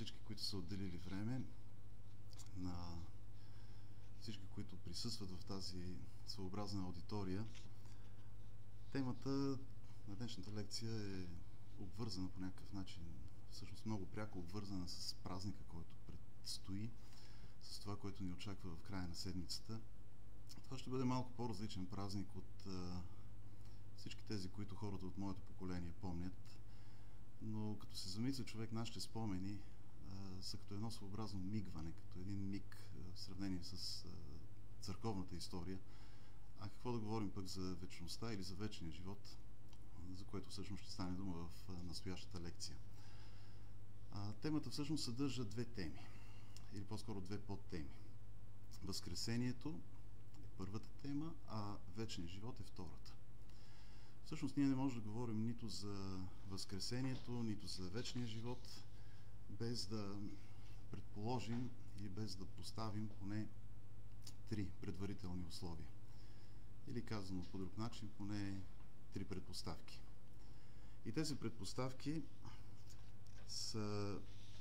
всички, които са отделили време, на всички, които присъстват в тази своеобразна аудитория. Темата на днешната лекция е обвързана по някакъв начин, всъщност много пряко обвързана с празника, който предстои, с това, което ни очаква в края на седмицата. Това ще бъде малко по-различен празник от всички тези, които хората от моето поколение помнят. Но като се замисли човек, нашите спомени са като едно своеобразно мигване, като един миг в сравнение с църковната история. А какво да говорим пък за вечността или за вечния живот, за което всъщност ще стане дума в настоящата лекция. Темата всъщност съдържа две теми, или по-скоро две подтеми. Възкресението е първата тема, а вечният живот е втората. Всъщност ние не можем да говорим нито за възкресението, нито за вечния живот, без да предположим или без да поставим поне три предварителни условия. Или казано по друг начин, поне три предпоставки. И тези предпоставки са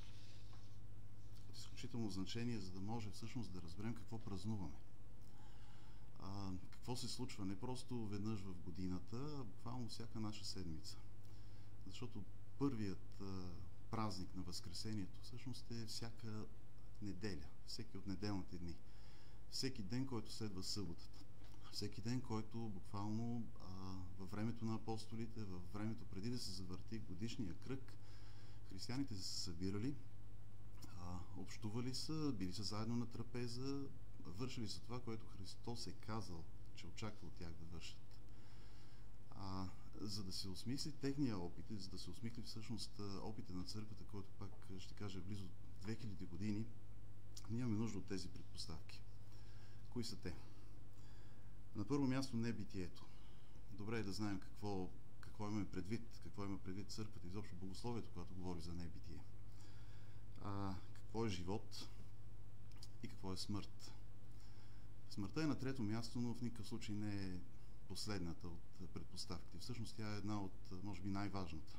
от изключително значение, за да може всъщност да разберем какво празнуваме. Какво се случва не просто веднъж в годината, а буквално всяка наша седмица. Защото първият празник на Възкресението всъщност е всяка неделя, всеки от неделните дни. Всеки ден, който следва съботата. Всеки ден, който буквално във времето на апостолите, във времето преди да се завърти годишния кръг, християните са се събирали, общували са, били са заедно на трапеза, вършили са това, което Христос е казал, че очаква от тях да вършат. За да се осмисли техния опит, за да се осмисли всъщност опита на църквата, който пак ще кажа близо 2000 години, ние имаме нужда от тези предпоставки. Кои са те? На първо място небитието. Добре е да знаем какво имаме предвид, какво има предвид църквата, изобщо богословието, когато говори за небитие. Какво е живот и какво е смърт. Смъртта е на трето място, но в никакъв случай не е последната от предпоставките. Всъщност тя е една от, може би, най-важната.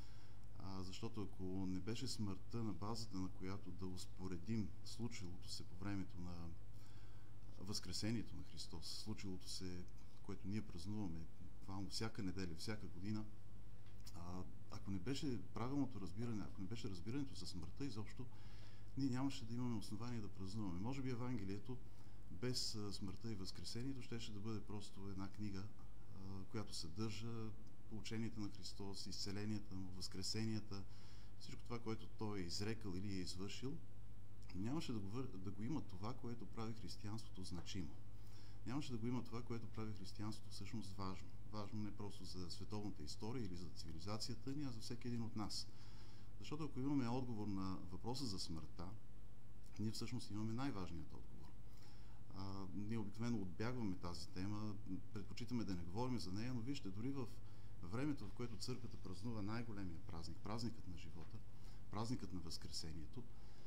Защото ако не беше смъртта, на базата на която да успоредим случилото се по времето на Възкресението на Христос, случилото се, което ние празнуваме буквално всяка неделя, всяка година, ако не беше правилното разбиране, ако не беше разбирането за смъртта изобщо, ние нямаше да имаме основание да празнуваме. Може би Евангелието без смъртта и Възкресението щеше да бъде просто една книга, която съдържа ученията на Христос, изцеленията му, възкресенията, всичко това, което Той е изрекал или е извършил. Нямаше да го има това, което прави християнството значимо. Нямаше да го има това, което прави християнството всъщност важно. Важно не просто за световната история или за цивилизацията ни, а за всеки един от нас. Защото ако имаме отговор на въпроса за смъртта, ние всъщност имаме най-важният отговор. Ние обикновено отбягваме тази тема, предпочитаме да не говорим за нея, но вижте, дори в времето, в което църквата празнува най-големия празник, празникът на живота, празникът на Възкресението,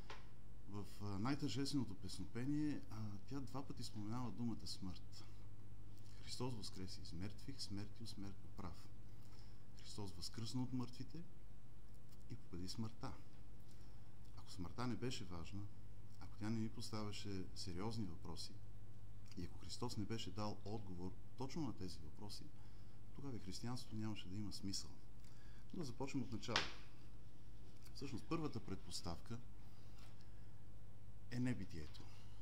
в най-тържественото песнопение тя два пъти споменава думата смърт. Христос възкреси из мертвих, смертио смъртно прав. Христос възкръсна от мъртвите и победи смъртта. Ако смъртта не беше важна, ако тя не ни поставяше сериозни въпроси и ако Христос не беше дал отговор точно на тези въпроси, тогава християнството нямаше да има смисъл. Но да започнем от начало. Всъщност първата предпоставка е небитието.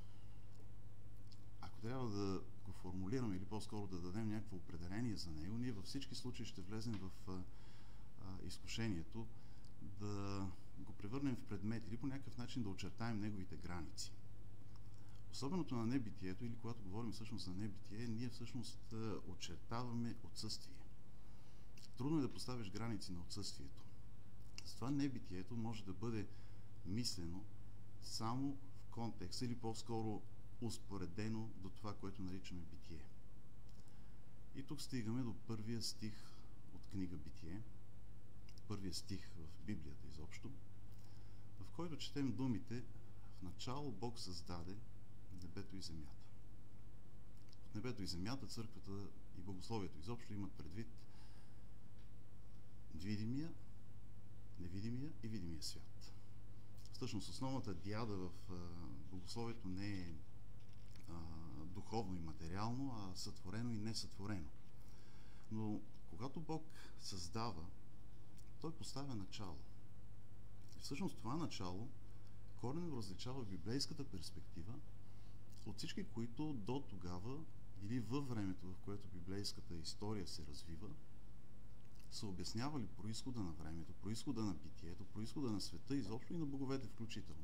Ако трябва да го формулираме или по-скоро да дадем някакво определение за него, ние във всички случаи ще влезем в изкушението да го превърнем в предмет или по някакъв начин да очертаем неговите граници. Особеното на небитието, или когато говорим всъщност за небитие, ние всъщност очертаваме отсъствие. Трудно е да поставиш граници на отсъствието. Затова небитието може да бъде мислено само в контекст или по-скоро успоредено до това, което наричаме битие. И тук стигаме до първия стих от книга Битие, първия стих в Библията изобщо, в който четем думите: в начало Бог създаде небето и земята. От небето и земята църквата и богословието изобщо имат предвид видимия, невидимия и видимия свят. Всъщност основната диада в богословието не е духовно и материално, а сътворено и несътворено. Но когато Бог създава, Той поставя начало. И всъщност това начало коренно различава библейската перспектива от всички, които до тогава или във времето, в което библейската история се развива, са обяснявали произхода на времето, произхода на битието, произхода на света, изобщо и на боговете включително.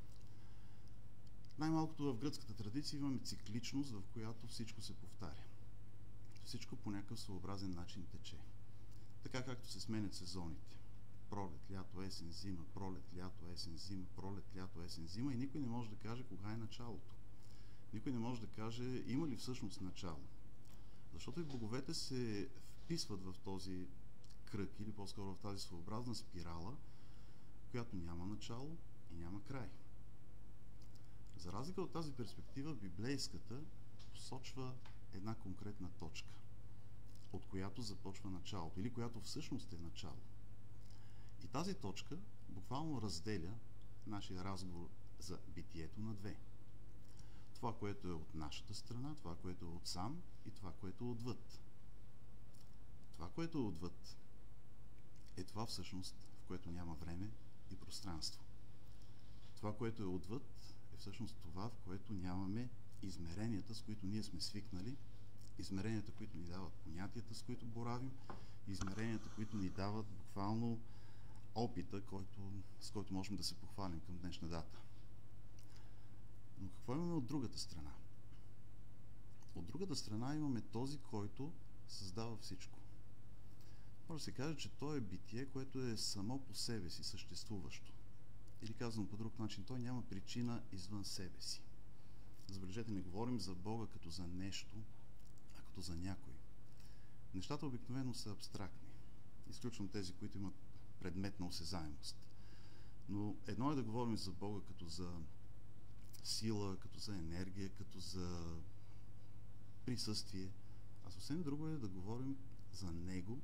Най-малкото в гръцката традиция имаме цикличност, в която всичко се повтаря. Всичко по някакъв своеобразен начин тече. Така както се сменят сезоните. Пролет, лято, есен, зима, пролет, лято, есен, зима, пролет, лято, есен, зима и никой не може да каже кога е началото. Никой не може да каже има ли всъщност начало. Защото и боговете се вписват в този кръг или по-скоро в тази своеобразна спирала, която няма начало и няма край. За разлика от тази перспектива, библейската посочва една конкретна точка, от която започва началото или която всъщност е начало. И тази точка буквално разделя нашия разговор за битието на две. Това, което е от нашата страна, това, което е отсам и това, което е отвъд. Това, което е отвъд, е това всъщност, в което няма време и пространство. Това, което е отвъд, е всъщност това, в което нямаме измеренията, с които ние сме свикнали, измеренията, които ни дават понятията, с които боравим, измеренията, които ни дават буквално опита, с който можем да се похвалим към днешна дата. Но какво имаме от другата страна? От другата страна имаме този, който създава всичко. Може да се каже, че то е битие, което е само по себе си съществуващо. Или казано по друг начин, той няма причина извън себе си. Забележете, не говорим за Бога като за нещо, а като за някой. Нещата обикновено са абстрактни. Изключвам тези, които имат предмет на осезаемост. Но едно е да говорим за Бога като за сила, като за енергия, като за присъствие. А съвсем друго е да говорим за Него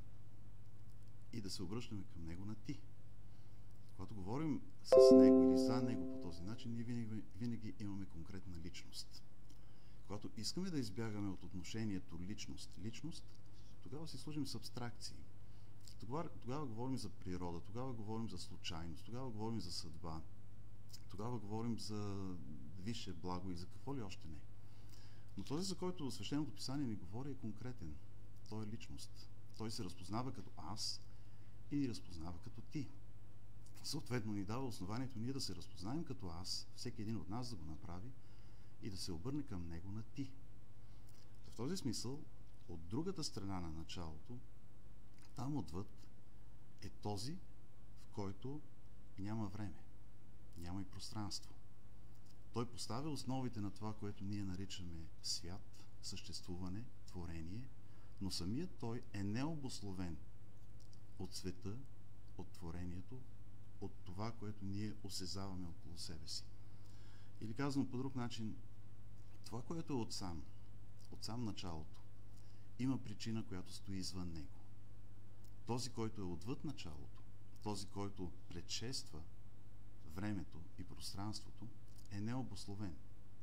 и да се обръщаме към Него на ти. Когато говорим с Него или за Него по този начин, ние винаги имаме конкретна личност. Когато искаме да избягаме от отношението личност, тогава си служим с абстракции. Тогава говорим за природа, тогава говорим за случайност, тогава говорим за съдба, тогава говорим за висше благо и за какво ли още не. Но този, за който Свещеното писание ни говори, е конкретен. Той е личност. Той се разпознава като аз и ни разпознава като ти. Съответно ни дава основанието ние да се разпознаем като аз, всеки един от нас да го направи и да се обърне към него на ти. В този смисъл, от другата страна на началото, там отвъд е този, в който няма време, няма и пространство. Той поставя основите на това, което ние наричаме свят, съществуване, творение, но самият той е необусловен от света, от творението, от това, което ние осезаваме около себе си. Или казано по друг начин, това, което е от сам началото, има причина, която стои извън него. Този, който е отвъд началото, този, който предшества времето и пространството, е необусловен.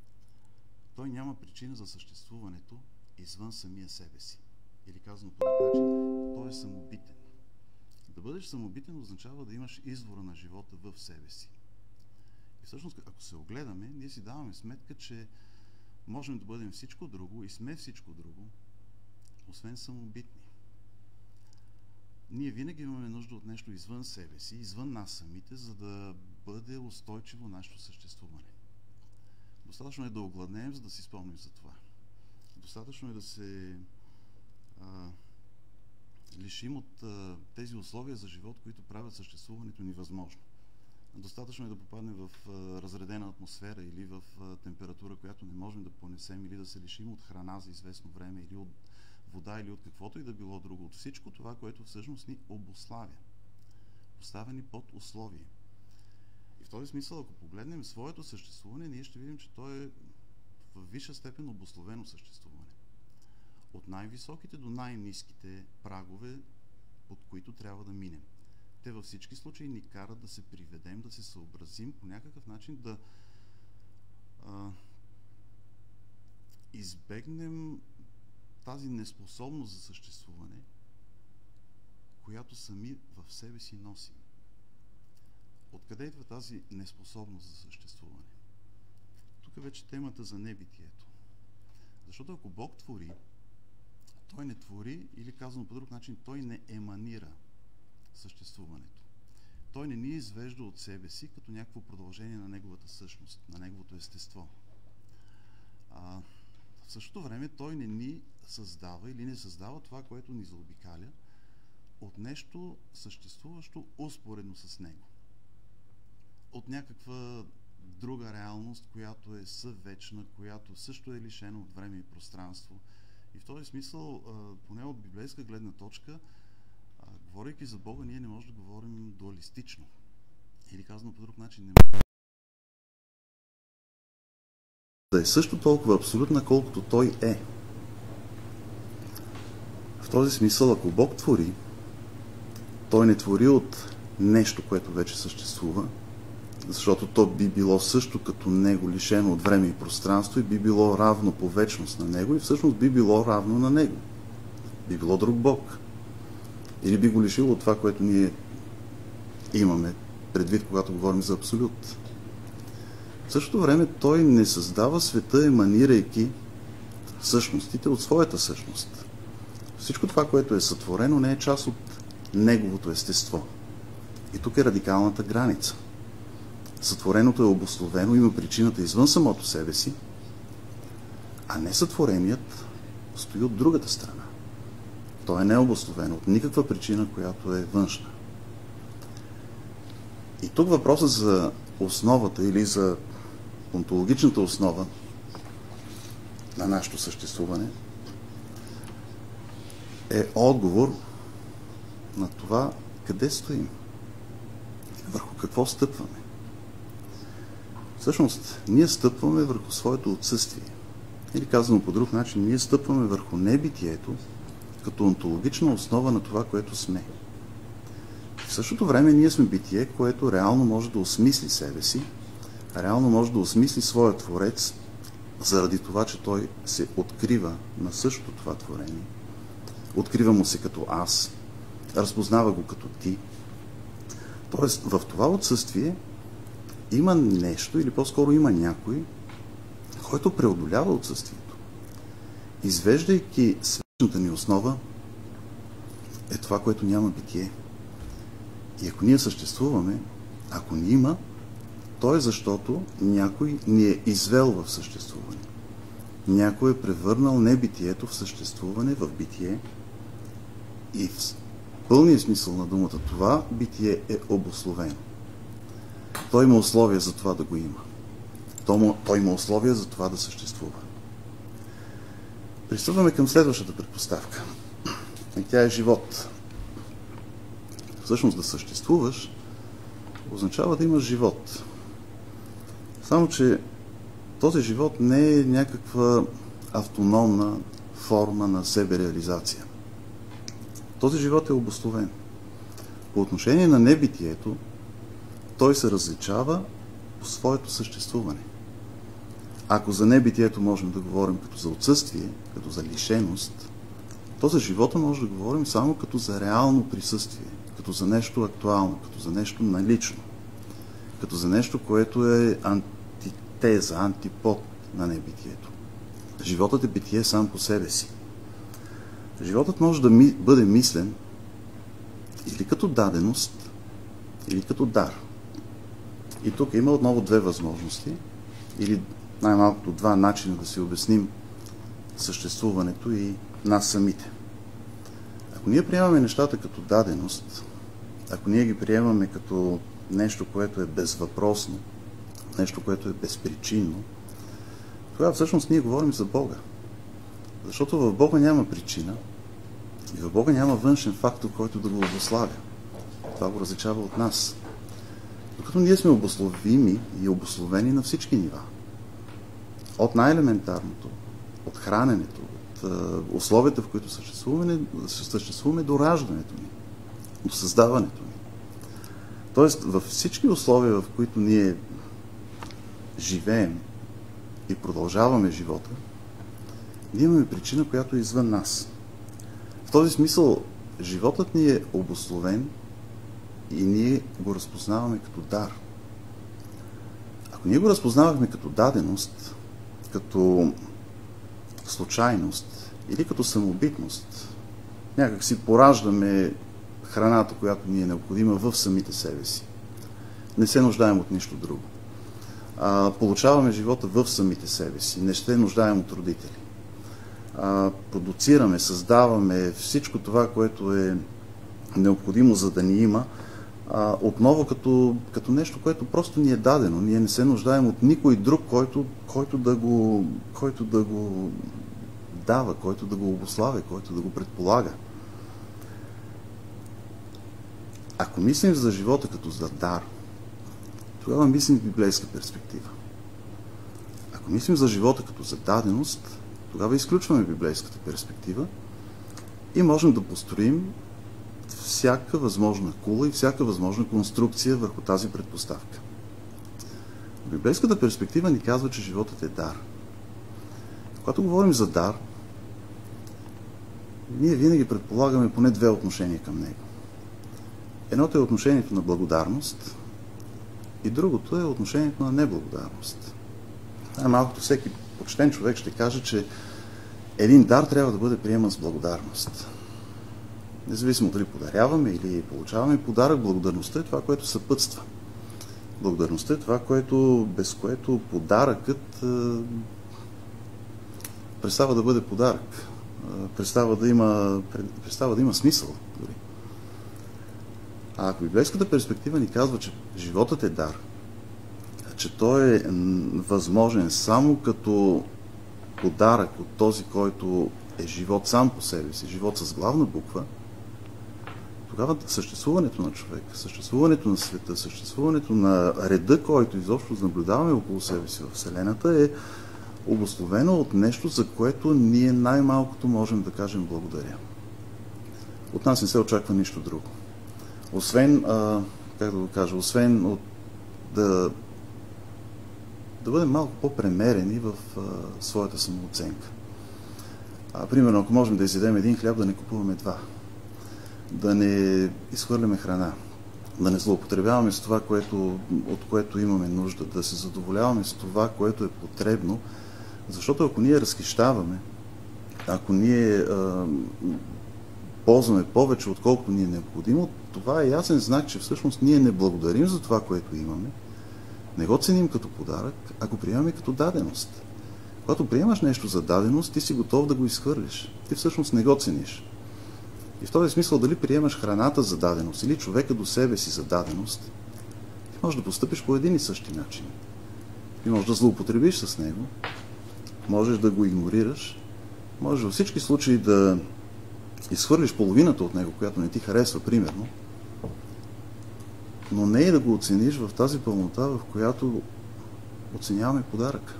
Той няма причина за съществуването извън самия себе си. Или казано по друг начин, той е самобитен. Да бъдеш самобитен означава да имаш извора на живота в себе си. И всъщност, ако се огледаме, ние си даваме сметка, че можем да бъдем всичко друго и сме всичко друго, освен самобитни. Ние винаги имаме нужда от нещо извън себе си, извън нас самите, за да бъде устойчиво нашето съществуване. Достатъчно е да огладнеем, за да си спомним за това. Достатъчно е да се лишим от тези условия за живот, които правят съществуването ни възможно. Достатъчно е да попаднем в разредена атмосфера или в температура, която не можем да понесем, или да се лишим от храна за известно време, или от вода, или от каквото и да било друго, от всичко това, което всъщност ни обуславя. Поставени под условие. И в този смисъл, ако погледнем своето съществуване, ние ще видим, че то е в висша степен обусловено съществуване. От най-високите до най-ниските прагове, под които трябва да минем. те във всички случаи ни карат да се приведем, да се съобразим по някакъв начин, да избегнем тази неспособност за съществуване, която сами в себе си носим. Откъде идва тази неспособност за съществуване? Тук е вече темата за небитието. Защото ако Бог твори, Той не твори, или казано по друг начин, Той не еманира съществуването. Той не ни извежда от себе си като някакво продължение на Неговата същност, на Неговото естество. В същото време Той не ни създава или не създава това, което ни заобикаля от нещо съществуващо успоредно с Него. От някаква друга реалност, която е съвечна, която също е лишена от време и пространство. И в този смисъл, поне от библейска гледна точка, говорейки за Бога, ние не можем да говорим дуалистично. Или казано по друг начин, не можем да е също толкова абсолютна, колкото Той е. В този смисъл, ако Бог твори, Той не твори от нещо, което вече съществува, защото то би било също като Него, лишено от време и пространство, и би било равно по вечност на Него, и всъщност би било равно на Него. Би било друг Бог. Или би го лишило от това, което ние имаме предвид, когато говорим за абсолют. В същото време Той не създава света, еманирайки същностите от своята същност. Всичко това, което е сътворено, не е част от Неговото естество. И тук е радикалната граница. Сътвореното е обусловено, има причината извън самото себе си, а несътвореният стои от другата страна. То е необусловено от никаква причина, която е външна. И тук въпросът за основата или за онтологичната основа на нашето съществуване е отговор на това къде стоим, върху какво стъпваме. Всъщност, ние стъпваме върху своето отсъствие. Или казано по друг начин, ние стъпваме върху небитието, като онтологична основа на това, което сме. В същото време ние сме битие, което реално може да осмисли себе си, реално може да осмисли своя Творец, заради това, че той се открива на същото това творение. Открива му се като аз, разпознава го като ти. Тоест, в това отсъствие има нещо, или по-скоро има някой, който преодолява отсъствието. Извеждайки свечната ни основа, е това, което няма битие. И ако ние съществуваме, ако ни има, то е защото някой ни е извел в съществуване. Някой е превърнал небитието в съществуване, в битие. И в пълния смисъл на думата това битие е обусловено. Той има условия за това да го има. Той има условия за това да съществува. Пристъпваме към следващата предпоставка. И тя е живот. Всъщност да съществуваш означава да имаш живот. Само че този живот не е някаква автономна форма на себереализация. Този живот е обусловен. По отношение на небитието, той се различава по своето съществуване. Ако за небитието можем да говорим като за отсъствие, като за лишеност, то за живота може да говорим само като за реално присъствие, като за нещо актуално, като за нещо налично, като за нещо, което е антитеза, антипод на небитието. Животът е битие сам по себе си. Животът може да бъде мислен или като даденост, или като дар. И тук има отново две възможности, или най-малкото два начина да си обясним съществуването и нас самите. Ако ние приемаме нещата като даденост, ако ние ги приемаме като нещо, което е безвъпросно, нещо, което е безпричинно, тогава всъщност ние говорим за Бога. Защото в Бога няма причина и в Бога няма външен фактор, който да го обуславя. Това го различава от нас. Докато ние сме обусловими и обусловени на всички нива. От най-елементарното, от храненето, от условията, в които съществуваме до раждането ни, до създаването ни. Тоест, във всички условия, в които ние живеем и продължаваме живота, ние имаме причина, която е извън нас. В този смисъл, животът ни е обусловен и ние го разпознаваме като дар. Ако ние го разпознавахме като даденост, като случайност или като самобитност, някак си пораждаме храната, която ни е необходима в самите себе си. Не се нуждаем от нищо друго. Получаваме живота в самите себе си. Не се нуждаем от родители. Продуцираме, създаваме всичко това, което е необходимо, за да ни има, отново като нещо, което просто ни е дадено. Ние не се нуждаем от никой друг, който да го дава, който да го обуславя, който да го предполага. Ако мислим за живота като за дар, тогава мислим в библейска перспектива. Ако мислим за живота като за даденост, тогава изключваме библейската перспектива и можем да построим всяка възможна кула и всяка възможна конструкция върху тази предпоставка. Библейската перспектива ни казва, че животът е дар. Когато говорим за дар, ние винаги предполагаме поне две отношения към него. Едното е отношението на благодарност и другото е отношението на неблагодарност. Най-малкото всеки почтен човек ще каже, че един дар трябва да бъде приеман с благодарност. Независимо дали подаряваме или получаваме подарък, благодарността е това, което съпътства. Благодарността е това, без което подаръкът престава да бъде подарък. Престава да има смисъл. Дори. А ако библейската перспектива ни казва, че животът е дар, че той е възможен само като подарък от този, който е живот сам по себе си, живот с главна буква, тогава съществуването на човека, съществуването на света, съществуването на реда, който изобщо наблюдаваме около себе си в Вселената, е обусловено от нещо, за което ние най-малкото можем да кажем благодаря. От нас не се очаква нищо друго. Освен, да бъдем малко по-премерени в своята самооценка. Примерно, ако можем да изядем един хляб, да не купуваме два. Да не изхвърляме храна. Да не злоупотребяваме с това, от което имаме нужда. Да се задоволяваме с това, което е потребно. Защото ако ние разхищаваме, ако ние ползваме повече, отколкото ни е необходимо, това е ясен знак, че всъщност ние не благодарим за това, което имаме. Не го ценим като подарък, а го приемаме като даденост. Когато приемаш нещо за даденост, ти си готов да го изхвърлиш. Ти всъщност не го цениш. И в този смисъл, дали приемаш храната за даденост или човека до себе си за даденост, ти можеш да постъпиш по един и същи начин. Ти можеш да злоупотребиш с него, можеш да го игнорираш, можеш във всички случаи да изхвърлиш половината от него, която не ти харесва, примерно, но не и да го оцениш в тази пълнота, в която оценяваме подаръка.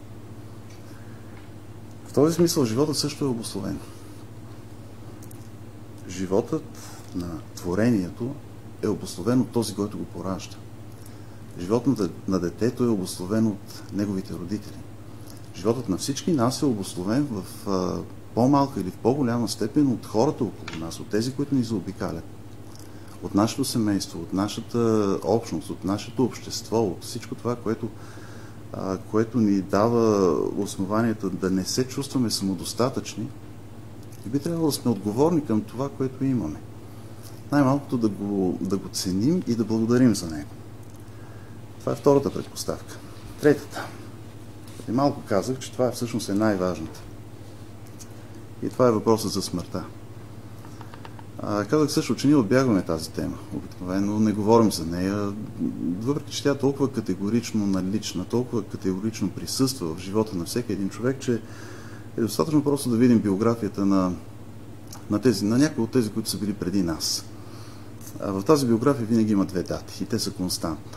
В този смисъл животът също е обусловен. Животът на творението е обусловен от този, който го поражда. Животът на детето е обусловен от неговите родители. Животът на всички нас е обусловен в по-малка или в по-голяма степен от хората около нас, от тези, които ни заобикалят. От нашето семейство, от нашата общност, от нашето общество, от всичко това, което ни дава основанията да не се чувстваме самодостатъчни, и би трябвало да сме отговорни към това, което имаме. Най-малкото да го ценим и да благодарим за него. Това е втората предпоставка. Третата. И малко казах, че това всъщност е най-важната. И това е въпросът за смъртта. Казах също, че ние отбягваме тази тема. Обикновено не говорим за нея, въпреки че тя е толкова категорично налична, толкова категорично присъства в живота на всеки един човек, че е достатъчно просто да видим биографията на някои от тези, които са били преди нас. В тази биография винаги има две дати и те са константни.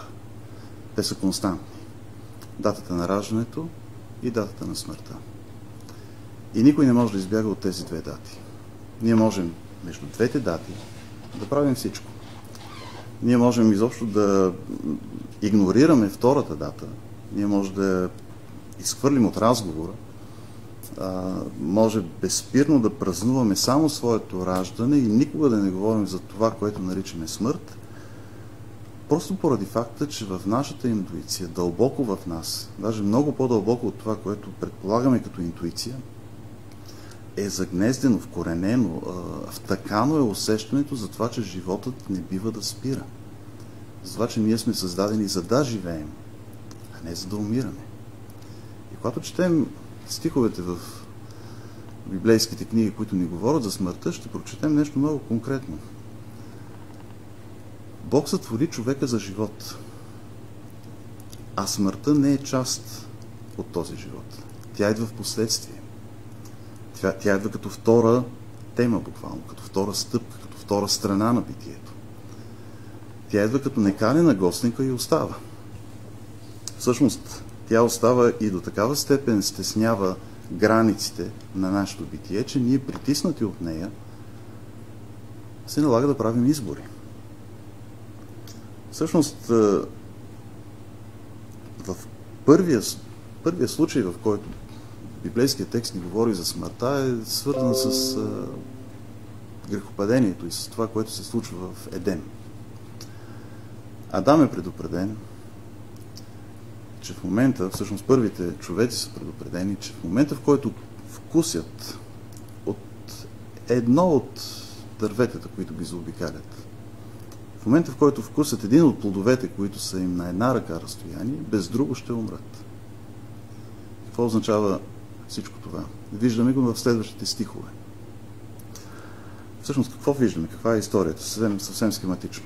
Датата на раждането и датата на смъртта. И никой не може да избяга от тези две дати. Ние можем между двете дати да правим всичко. Ние можем изобщо да игнорираме втората дата, ние може да изхвърлим от разговора, може безспирно да празнуваме само своето раждане и никога да не говорим за това, което наричаме смърт, просто поради факта, че в нашата интуиция, дълбоко в нас, даже много по-дълбоко от това, което предполагаме като интуиция, е загнездено, вкоренено, втъкано е усещането за това, че животът не бива да спира. За това, че ние сме създадени за да живеем, а не за да умираме. И когато четем стиховете в библейските книги, които ни говорят за смъртта, ще прочетем нещо много конкретно. Бог сътвори човека за живот, а смъртта не е част от този живот. Тя идва в последствие. Тя идва като втора тема буквално, като втора стъпка, като втора страна на битието. Тя идва като неканена гостника и остава. Всъщност, тя остава и до такава степен стеснява границите на нашето битие, че ние, притиснати от нея, се налага да правим избори. Всъщност, в първия случай, в който библейският текст ни говори за смъртта, е свързан с грехопадението и с това, което се случва в Едем. Адам е предупреден, че в момента, всъщност първите човеци са предупредени, че в момента, в който вкусят от едно от дърветата, които ги заобикалят, в момента, в който вкусят един от плодовете, които са им на една ръка разстояние, без друго ще умрат. Какво означава всичко това? Виждаме го в следващите стихове. Всъщност, какво виждаме? Каква е историята? Съвсем схематично.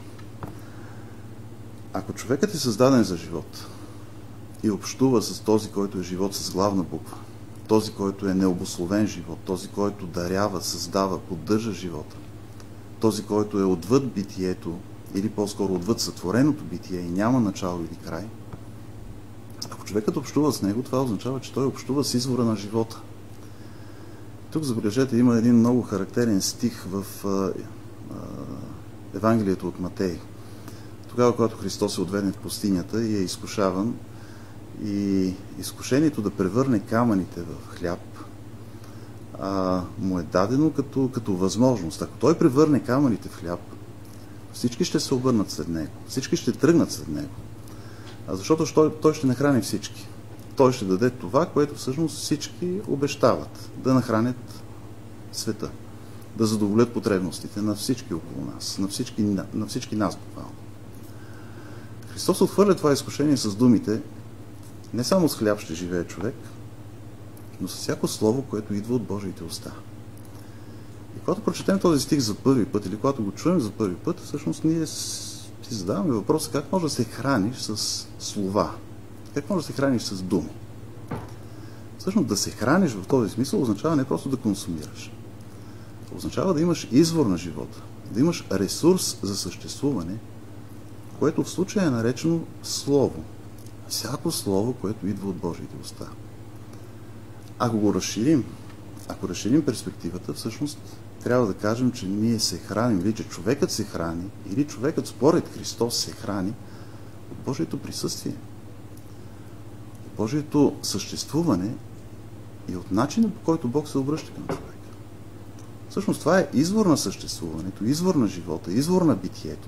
Ако човекът е създаден за живот и общува с този, който е живот с главна буква, този, който е необусловен живот, този, който дарява, създава, поддържа живота, този, който е отвъд битието, или по-скоро отвъд сътвореното битие и няма начало или край, ако човекът общува с него, това означава, че той общува с извора на живота. Тук, забележете, има един много характерен стих в Евангелието от Матей. Тогава, когато Христос е отведен в пустинята и е изкушаван, и изкушението да превърне камъните в хляб му е дадено като възможност. Ако той превърне камъните в хляб, всички ще се обърнат след него, всички ще тръгнат след него. Защото той ще нахрани всички. Той ще даде това, което всъщност всички обещават. Да нахранят света. Да задоволят потребностите на всички около нас. На всички нас буквално. Христос отхвърля това изкушение с думите: не само с хляб ще живее човек, но с всяко слово, което идва от Божиите уста. И когато прочетем този стих за първи път, или когато го чуем за първи път, всъщност ние си задаваме въпроса: как може да се храниш с слова? Как може да се храниш с думи? Всъщност да се храниш в този смисъл означава не просто да консумираш. Означава да имаш извор на живота, да имаш ресурс за съществуване, което в случая е наречено слово. Всяко слово, което идва от Божиите уста. Ако го разширим, ако разширим перспективата, всъщност трябва да кажем, че ние се храним, или че човекът се храни, или човекът според Христос се храни от Божието присъствие, от Божието съществуване и от начина, по който Бог се обръща към човека. Всъщност това е извор на съществуването, извор на живота, извор на битието,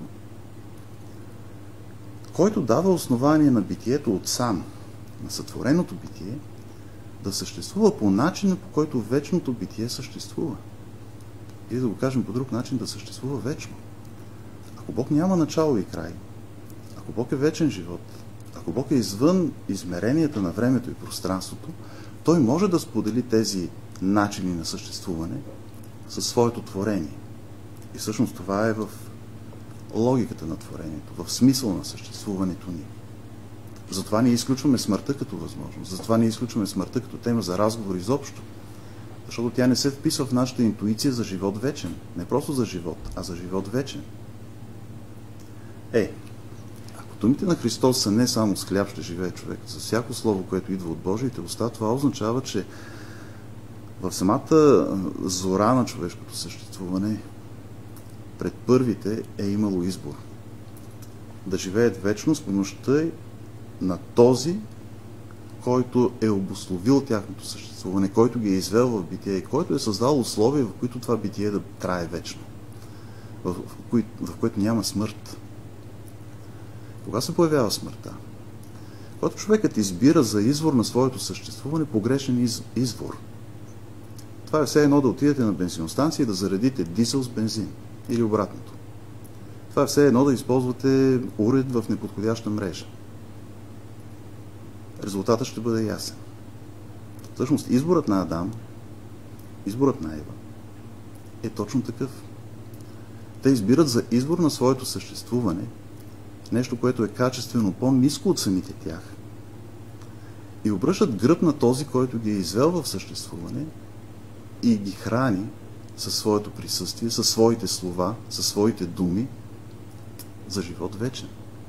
който дава основание на битието от сам, на сътвореното битие, да съществува по начина, по който вечното битие съществува. Или да го кажем по друг начин, да съществува вечно. Ако Бог няма начало и край, ако Бог е вечен живот, ако Бог е извън измеренията на времето и пространството, Той може да сподели тези начини на съществуване със своето творение. И всъщност това е в логиката на творението, в смисъл на съществуването ни. Затова ние изключваме смъртта като възможност. Затова ние изключваме смъртта като тема за разговор изобщо. Защото тя не се вписва в нашата интуиция за живот вечен. Не просто за живот, а за живот вечен. Ако думите на Христос са не само с хляб ще живее човек, за всяко слово, което идва от Божиите уста, това означава, че в самата зора на човешкото съществуване пред първите е имало избор. да живеят вечно с помощта на този, който е обусловил тяхното съществуване, който ги е извел в битие и който е създал условия, в които това битие да трае вечно, в което няма смърт. Кога се появява смъртта? Когато човекът избира за извор на своето съществуване погрешен извор. Това е все едно да отидете на бензиностанция и да заредите дизел с бензин или обратното. Това е все едно да използвате уред в неподходяща мрежа. Резултатът ще бъде ясен. Всъщност изборът на Адам, изборът на Ева е точно такъв. Те избират за избор на своето съществуване нещо, което е качествено по-ниско от самите тях и обръщат гръб на този, който ги е извел в съществуване и ги храни със своето присъствие, със своите слова, със своите думи за живот вечен.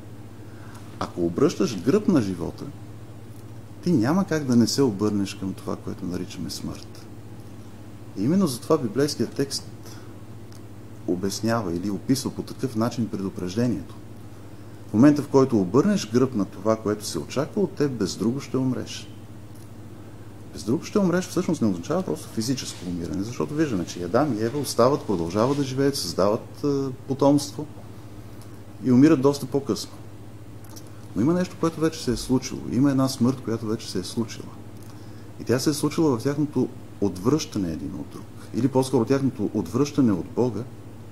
Ако обръщаш гръб на живота, ти няма как да не се обърнеш към това, което наричаме смърт. И именно затова библейският текст обяснява или описва по такъв начин предупреждението. В момента, в който обърнеш гръб на това, което се очаква от теб, без друго ще умреш. Без друго ще умреш всъщност не означава просто физическо умиране, защото виждаме, че Адам и Ева остават, продължават да живеят, създават потомство и умират доста по-късно. Но има нещо, което вече се е случило. Има една смърт, която вече се е случила. И тя се е случила в тяхното отвръщане един от друг. Или по-скоро тяхното отвръщане от Бога,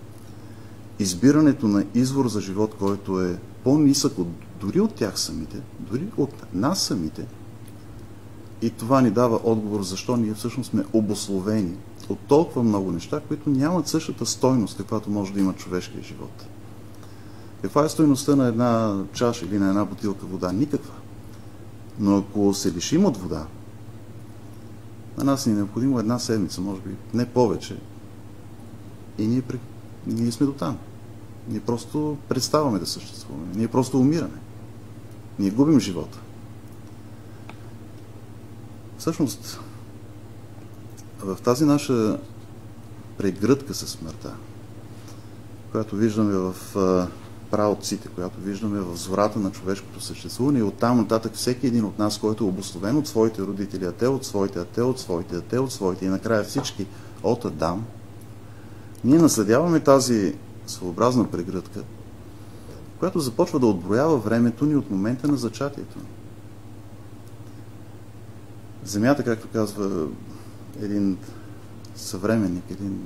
избирането на извор за живот, който е по-нисък дори от тях самите, дори от нас самите. И това ни дава отговор, защо ние всъщност сме обусловени от толкова много неща, които нямат същата стойност, каквато може да има човешкия живот. Каква е стойността на една чаша или на една бутилка вода? Никаква. Но ако се лишим от вода, на нас ни е необходимо една седмица, може би не повече, и ние сме до там. Ние просто преставаме да съществуваме. Ние просто умираме. Ние губим живота. Всъщност, в тази наша прегръдка със смъртта, която виждаме в праотците, която виждаме в зората на човешкото съществуване и оттам нататък всеки един от нас, който е обусловен от своите родители, а те от своите и накрая всички от Адам, ние наследяваме тази своеобразна прегръдка, която започва да отброява времето ни от момента на зачатието ни. Земята, както казва един съвременник, един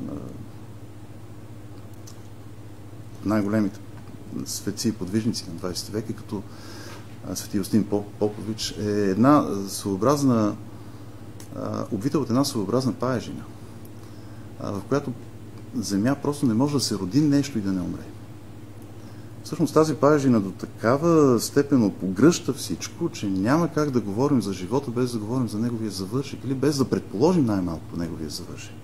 най-големите светци и подвижници на 20 века, като свети Юстин Попович, е една своеобразна, обвита от една своеобразна паежина, в която земя просто не може да се роди нещо и да не умре. Всъщност тази паежина до такава степен погръща всичко, че няма как да говорим за живота без да говорим за неговия завършек или без да предположим най-малко неговия завършек.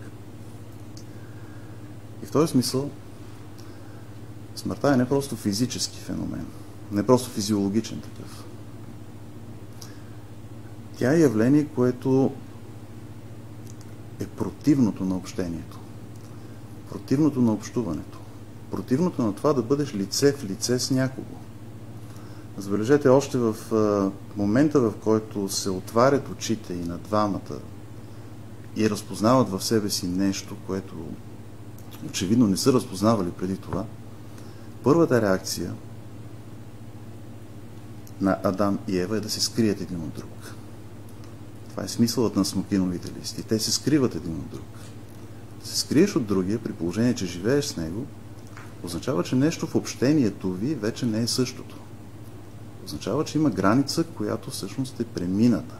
И в този смисъл смъртта е не просто физически феномен, не просто физиологичен такъв. Тя е явление, което е противното на общението, противното на общуването, противното на това да бъдеш лице в лице с някого. Забележете, още в момента, в който се отварят очите и на двамата и разпознават в себе си нещо, което очевидно не са разпознавали преди това, първата реакция на Адам и Ева е да се скрият един от друг. Това е смисълът на смокиновите листи. Те се скриват един от друг. Да се скриеш от другия, при положение, че живееш с него, означава, че нещо в общението ви вече не е същото. Означава, че има граница, която всъщност е премината.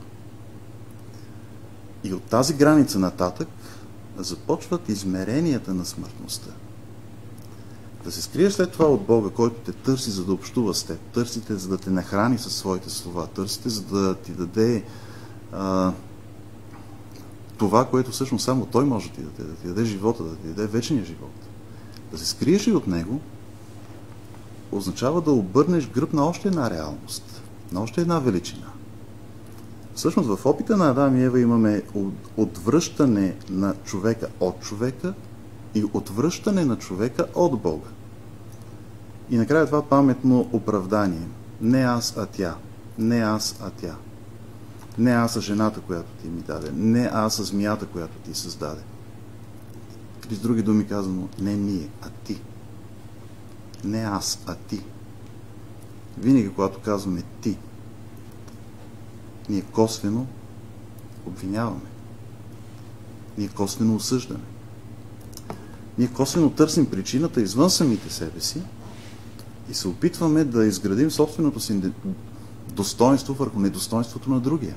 И от тази граница нататък започват измеренията на смъртността. Да се скриеш след това от Бога, който те търси, за да общува с теб, търсите, за да те нахрани със своите слова, търсите, за да ти даде това, което всъщност само Той може да ти даде, да ти даде живота, да ти даде вечния живот. Да се скриеш и от Него, означава да обърнеш гръб на още една реалност, на още една величина. Всъщност в опита на Адам и Ева имаме отвръщане на човека от човека и отвръщане на човека от Бога. И накрая това паметно оправдание. Не аз, а тя. Не аз, а тя. Не аз, а жената, която ти ми даде. Не аз, а змията, която ти създаде. Или с други думи казано, не ние, а ти. Не аз, а ти. Винаги, когато казваме ти, ние косвено обвиняваме. Ние косвено осъждаме. Ние косвено търсим причината извън самите себе си и се опитваме да изградим собственото си достоинство върху недостоинството на другия.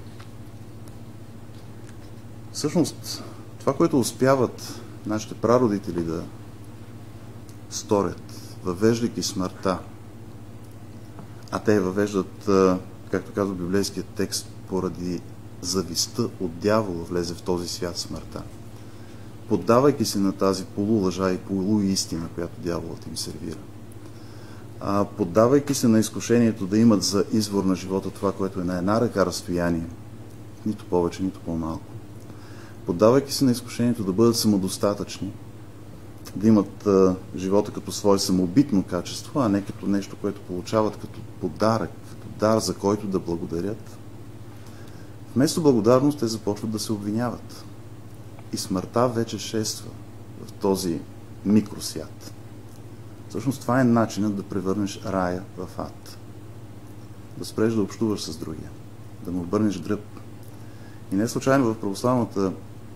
Всъщност, това, което успяват нашите прародители да сторят, въвеждайки смъртта, а те въвеждат, както казва библейският текст, поради завистта от дявола влезе в този свят смъртта. Поддавайки се на тази полулъжа и полуистина, която дяволът им сервира. Поддавайки се на изкушението да имат за извор на живота това, което е на една ръка разстояние, нито повече, нито по-малко. Поддавайки се на изкушението да бъдат самодостатъчни, да имат живота като свое самобитно качество, а не като нещо, което получават като подарък, като дар, за който да благодарят. Вместо благодарност те започват да се обвиняват. И смъртта вече шества в този микросвят. Всъщност това е начинът да превърнеш рая в ад. Да спреш да общуваш с другия. Да му обърнеш гръб. И не случайно в православната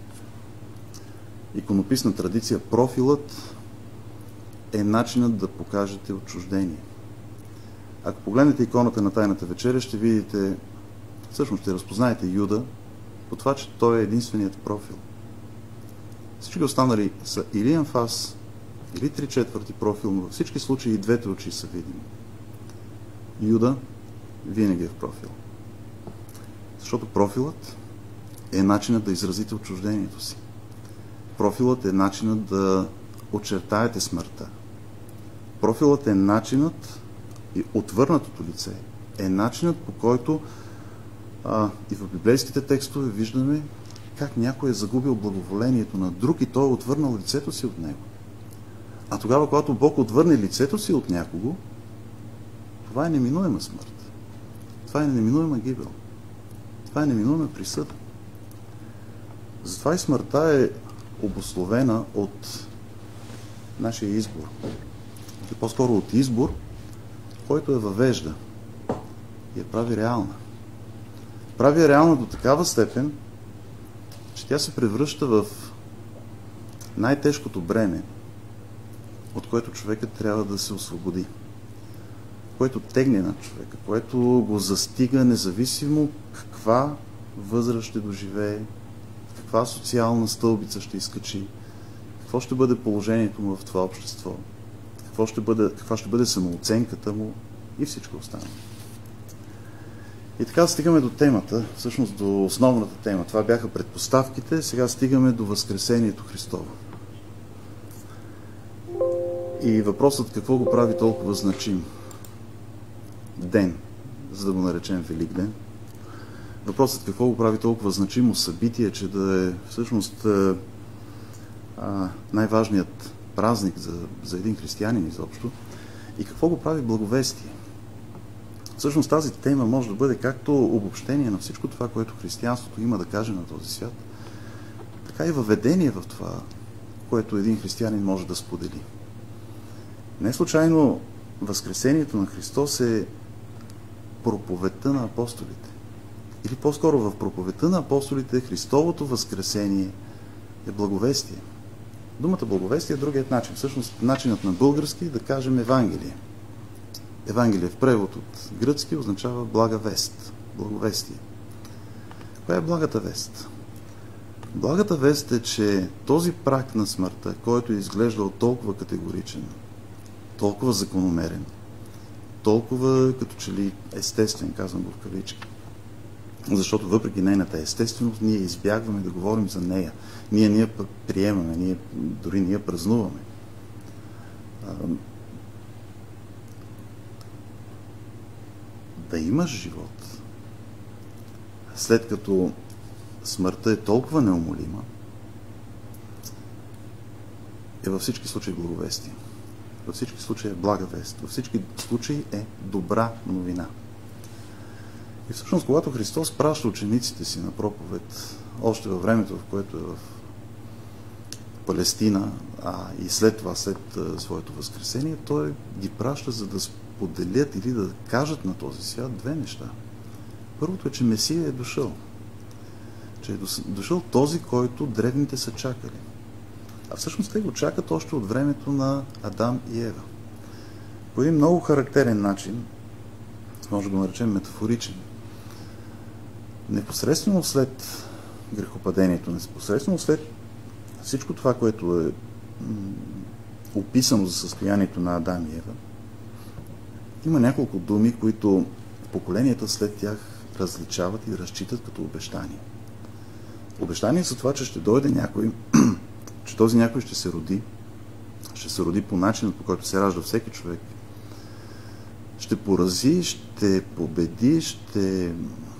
иконописна традиция профилът е начинът да покажете отчуждение. Ако погледнете иконата на Тайната вечеря, ще видите, всъщност ще разпознаете Юда по това, че той е единственият профил. Всички останали са или емфаз, или 3/4 профил, но във всички случаи и двете очи са видими. Юда винаги е в профил. Защото профилът е начинът да изразите отчуждението си. Профилът е начинът да очертаете смъртта. Профилът е начинът и отвърнатото лице е начинът, по който и в библейските текстове виждаме как някой е загубил благоволението на друг и той е отвърнал лицето си от него. А тогава, когато Бог отвърне лицето си от някого, това е неминуема смърт. Това е неминуема гибел. Това е неминуема присъда. Затова и смъртта е обусловена от нашия избор. И по-скоро от избор, който я въвежда и я прави реална. Прави я реална до такава степен, че тя се превръща в най-тежкото бреме, от което човекът трябва да се освободи. Което тегне на човека, което го застига независимо каква възраст ще доживее, каква социална стълбица ще изкачи, какво ще бъде положението му в това общество, каква ще бъде самооценката му и всичко останало. И така стигаме до темата, всъщност до основната тема. Това бяха предпоставките, сега стигаме до Възкресението Христово. И въпросът какво го прави толкова значим ден, за да го наречем Велик ден. Въпросът какво го прави толкова значимо събитие, че да е всъщност най-важният празник за един християнин изобщо. И какво го прави благовестие. Всъщност тази тема може да бъде както обобщение на всичко това, което християнството има да каже на този свят, така и въведение в това, което един християнин може да сподели. Не случайно Възкресението на Христос е проповедта на апостолите. Или по-скоро в проповедта на апостолите Христовото възкресение е благовестие. Думата благовестие е другият начин. Всъщност начинът на български да кажем Евангелие. Евангелие в превод от гръцки означава блага вест, благовестие. Коя е благата вест? Благата вест е, че този праг на смъртта, който е изглеждал толкова категоричен, толкова закономерен, толкова като че ли естествен, казвам го в кавички. Защото въпреки нейната естественост, ние избягваме да говорим за нея. Ние приемаме, дори ние празнуваме. Да имаш живот, след като смъртта е толкова неумолима, е във всички случаи благовестие. във всички случаи е блага вест, във всички случаи е добра новина. И всъщност, когато Христос праща учениците си на проповед, още във времето, в което е в Палестина, и след това, след своето възкресение, той ги праща, за да споделят или да кажат на този свят две неща. Първото е, че Месия е дошъл. Че е дошъл този, който древните са чакали. А всъщност те го чакат още от времето на Адам и Ева. По един много характерен начин, може да го наречем метафоричен, непосредствено след грехопадението, непосредствено след всичко това, което е описано за състоянието на Адам и Ева, има няколко думи, които поколенията след тях различават и разчитат като обещания. Обещание за това, че ще дойде някой, че този някой ще се роди по начинът, по който се ражда всеки човек, ще порази, ще победи, ще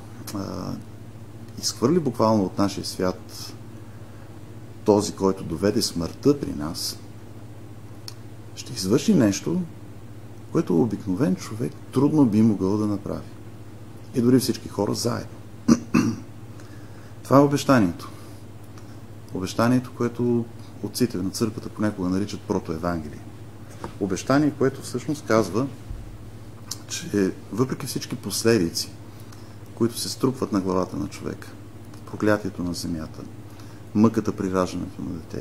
изхвърли буквално от нашия свят този, който доведе смъртта при нас, ще извърши нещо, което обикновен човек трудно би могъл да направи. И дори всички хора заедно. Това е обещанието. Обещанието, което отците на църквата понякога наричат протоевангелие. Обещание, което всъщност казва, че въпреки всички последици, които се струпват на главата на човека, проклятието на земята, мъката при раждането на дете,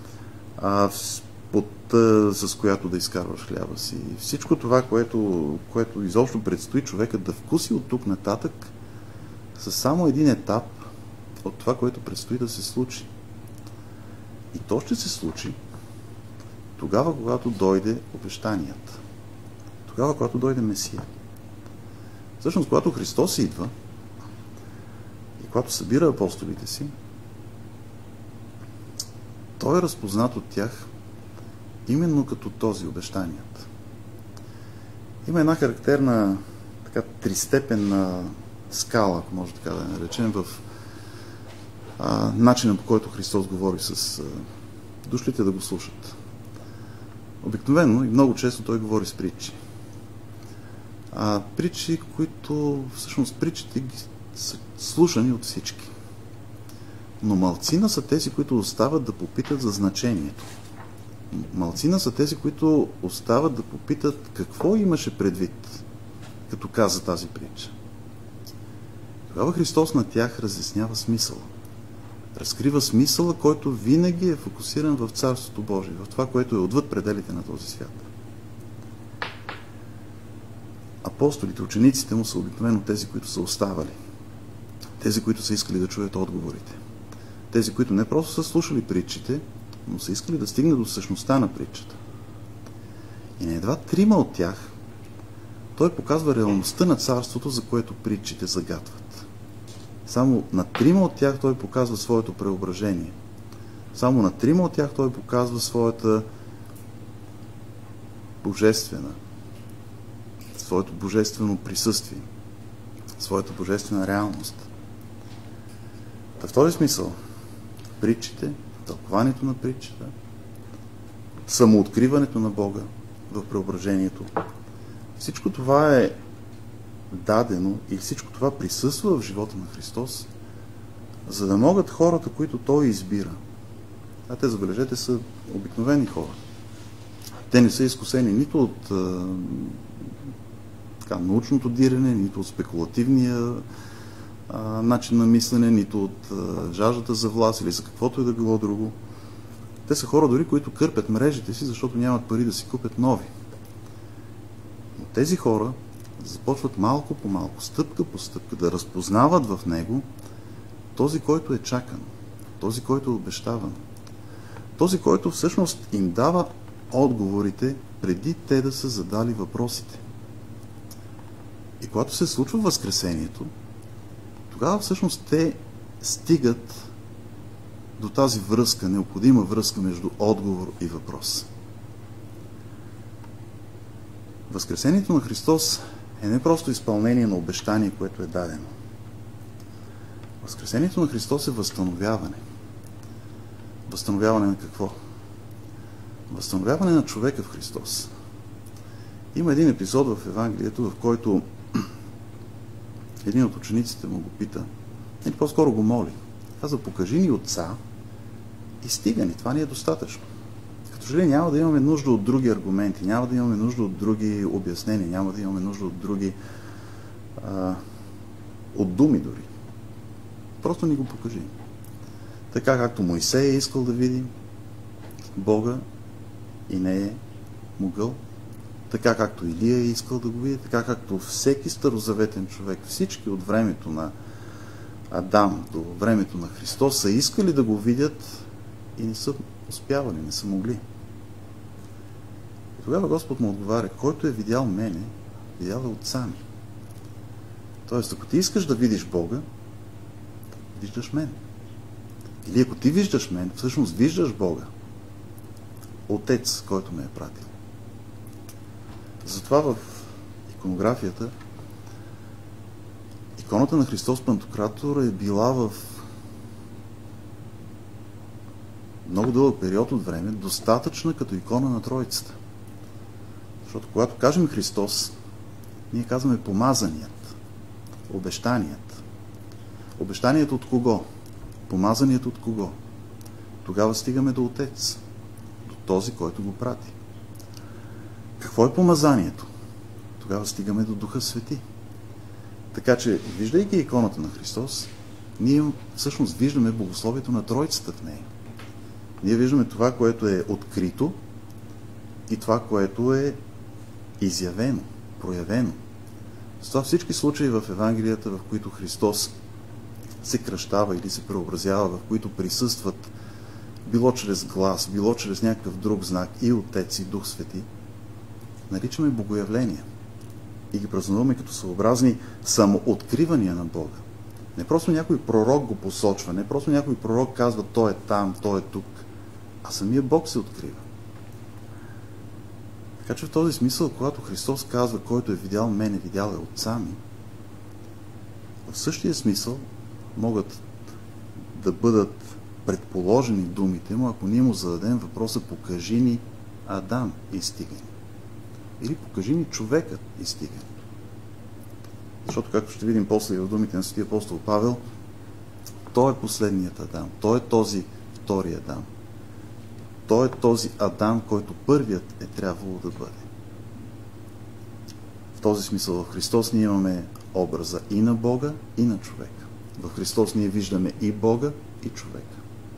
потта, с която да изкарваш хляба си, всичко това, което изобщо предстои човекът да вкуси от тук нататък, с само един етап от това, което предстои да се случи. И то ще се случи тогава, когато дойде обещаният. Тогава, когато дойде Месия. Всъщност, когато Христос идва и когато събира апостолите си, той е разпознат от тях именно като този обещаният. Има една характерна така тристепенна скала, ако може така да я наречем, в начина, по който Христос говори с дошлите да го слушат. Обикновено и много често той говори с притчи. Притчи, които всъщност притчите са слушани от всички. Но малцина са тези, които остават да попитат за значението. Малцина са тези, които остават да попитат какво имаше предвид, като каза тази притча. Тогава Христос на тях разяснява смисъла. Разкрива смисъла, който винаги е фокусиран в Царството Божие, в това, което е отвъд пределите на този свят. Апостолите, учениците му са обикновено тези, които са оставали. Тези, които са искали да чуят отговорите. Тези, които не просто са слушали притчите, но са искали да стигнат до същността на притчата. И на едва трима от тях той показва реалността на царството, за което притчите загатват. Само на трима от тях той показва своето преображение. Само на трима от тях той показва своето божествено присъствие, своята божествена реалност. В този смисъл притчите, тълкованието на притчата, самооткриването на Бога в преображението, всичко това е дадено и всичко това присъства в живота на Христос, за да могат хората, които Той избира, те, забележете, са обикновени хора. Те не са изкусени нито от научното дирене, нито от спекулативния начин на мислене, нито от жаждата за власт или за каквото и да било друго. Те са хора дори, които кърпят мрежите си, защото нямат пари да си купят нови. Но тези хора започват малко по малко, стъпка по стъпка да разпознават в него този, който е чакан, този, който е обещаван, този, който всъщност им дава отговорите преди те да са задали въпросите. И когато се случва възкресението, тогава всъщност те стигат до тази връзка, необходима връзка между отговор и въпрос. Възкресението на Христос е не просто изпълнение на обещание, което е дадено. Възкресението на Христос е възстановяване. Възстановяване на какво? Възстановяване на човека в Христос. Има един епизод в Евангелието, в който един от учениците му го пита, или по-скоро го моли. Казва, покажи ни Отца и стига ни. Това ни е достатъчно. Като че ли няма да имаме нужда от други аргументи, няма да имаме нужда от други обяснения, няма да имаме нужда от други от думи дори. Просто ни го покажи. Така както Моисей е искал да види Бога и не е могъл, така както Илия е искал да го види, така както всеки старозаветен човек, всички от времето на Адам до времето на Христос са искали да го видят и не са успявали, не са могли. И тогава Господ му отговаря, който е видял мене, видял е Отца ми. Тоест, ако ти искаш да видиш Бога, виждаш мен. Или ако ти виждаш мен, всъщност виждаш Бога. Отец, който ме е пратил. Затова в иконографията иконата на Христос Пантократор е била в много дълъг период от време достатъчна като икона на Троицата. Защото когато кажем Христос, ние казваме помазаният, обещаният. Обещанието от кого? Помазаният от кого? Тогава стигаме до Отец, до този, който го прати. Какво е помазанието? Тогава стигаме до Духа Свети. Така че, виждайки иконата на Христос, ние всъщност виждаме богословието на Троицата в нея. Ние виждаме това, което е открито и това, което е изявено, проявено. С това всички случаи в Евангелията, в които Христос се кръщава или се преобразява, в които присъстват било чрез глас, било чрез някакъв друг знак и Отец и Дух Свети, наричаме богоявления и ги празнуваме като съобразни самооткривания на Бога. Не просто някой пророк го посочва, не просто някой пророк казва той е там, той е тук, а самия Бог се открива. Така че в този смисъл, когато Христос казва, който е видял мене, видял е Отца ми, в същия смисъл могат да бъдат предположени думите му, ако ние му зададем въпроса, покажи ни Адам и стига ни. Или покажи ни човекът и стига ни. Защото, както ще видим после и в думите на Светия апостол Павел, той е последният Адам. Той е този втори Адам. Той е този Адам, който първият е трябвало да бъде. В този смисъл в Христос ние имаме образа и на Бога, и на човека. В Христос ние виждаме и Бога, и човека.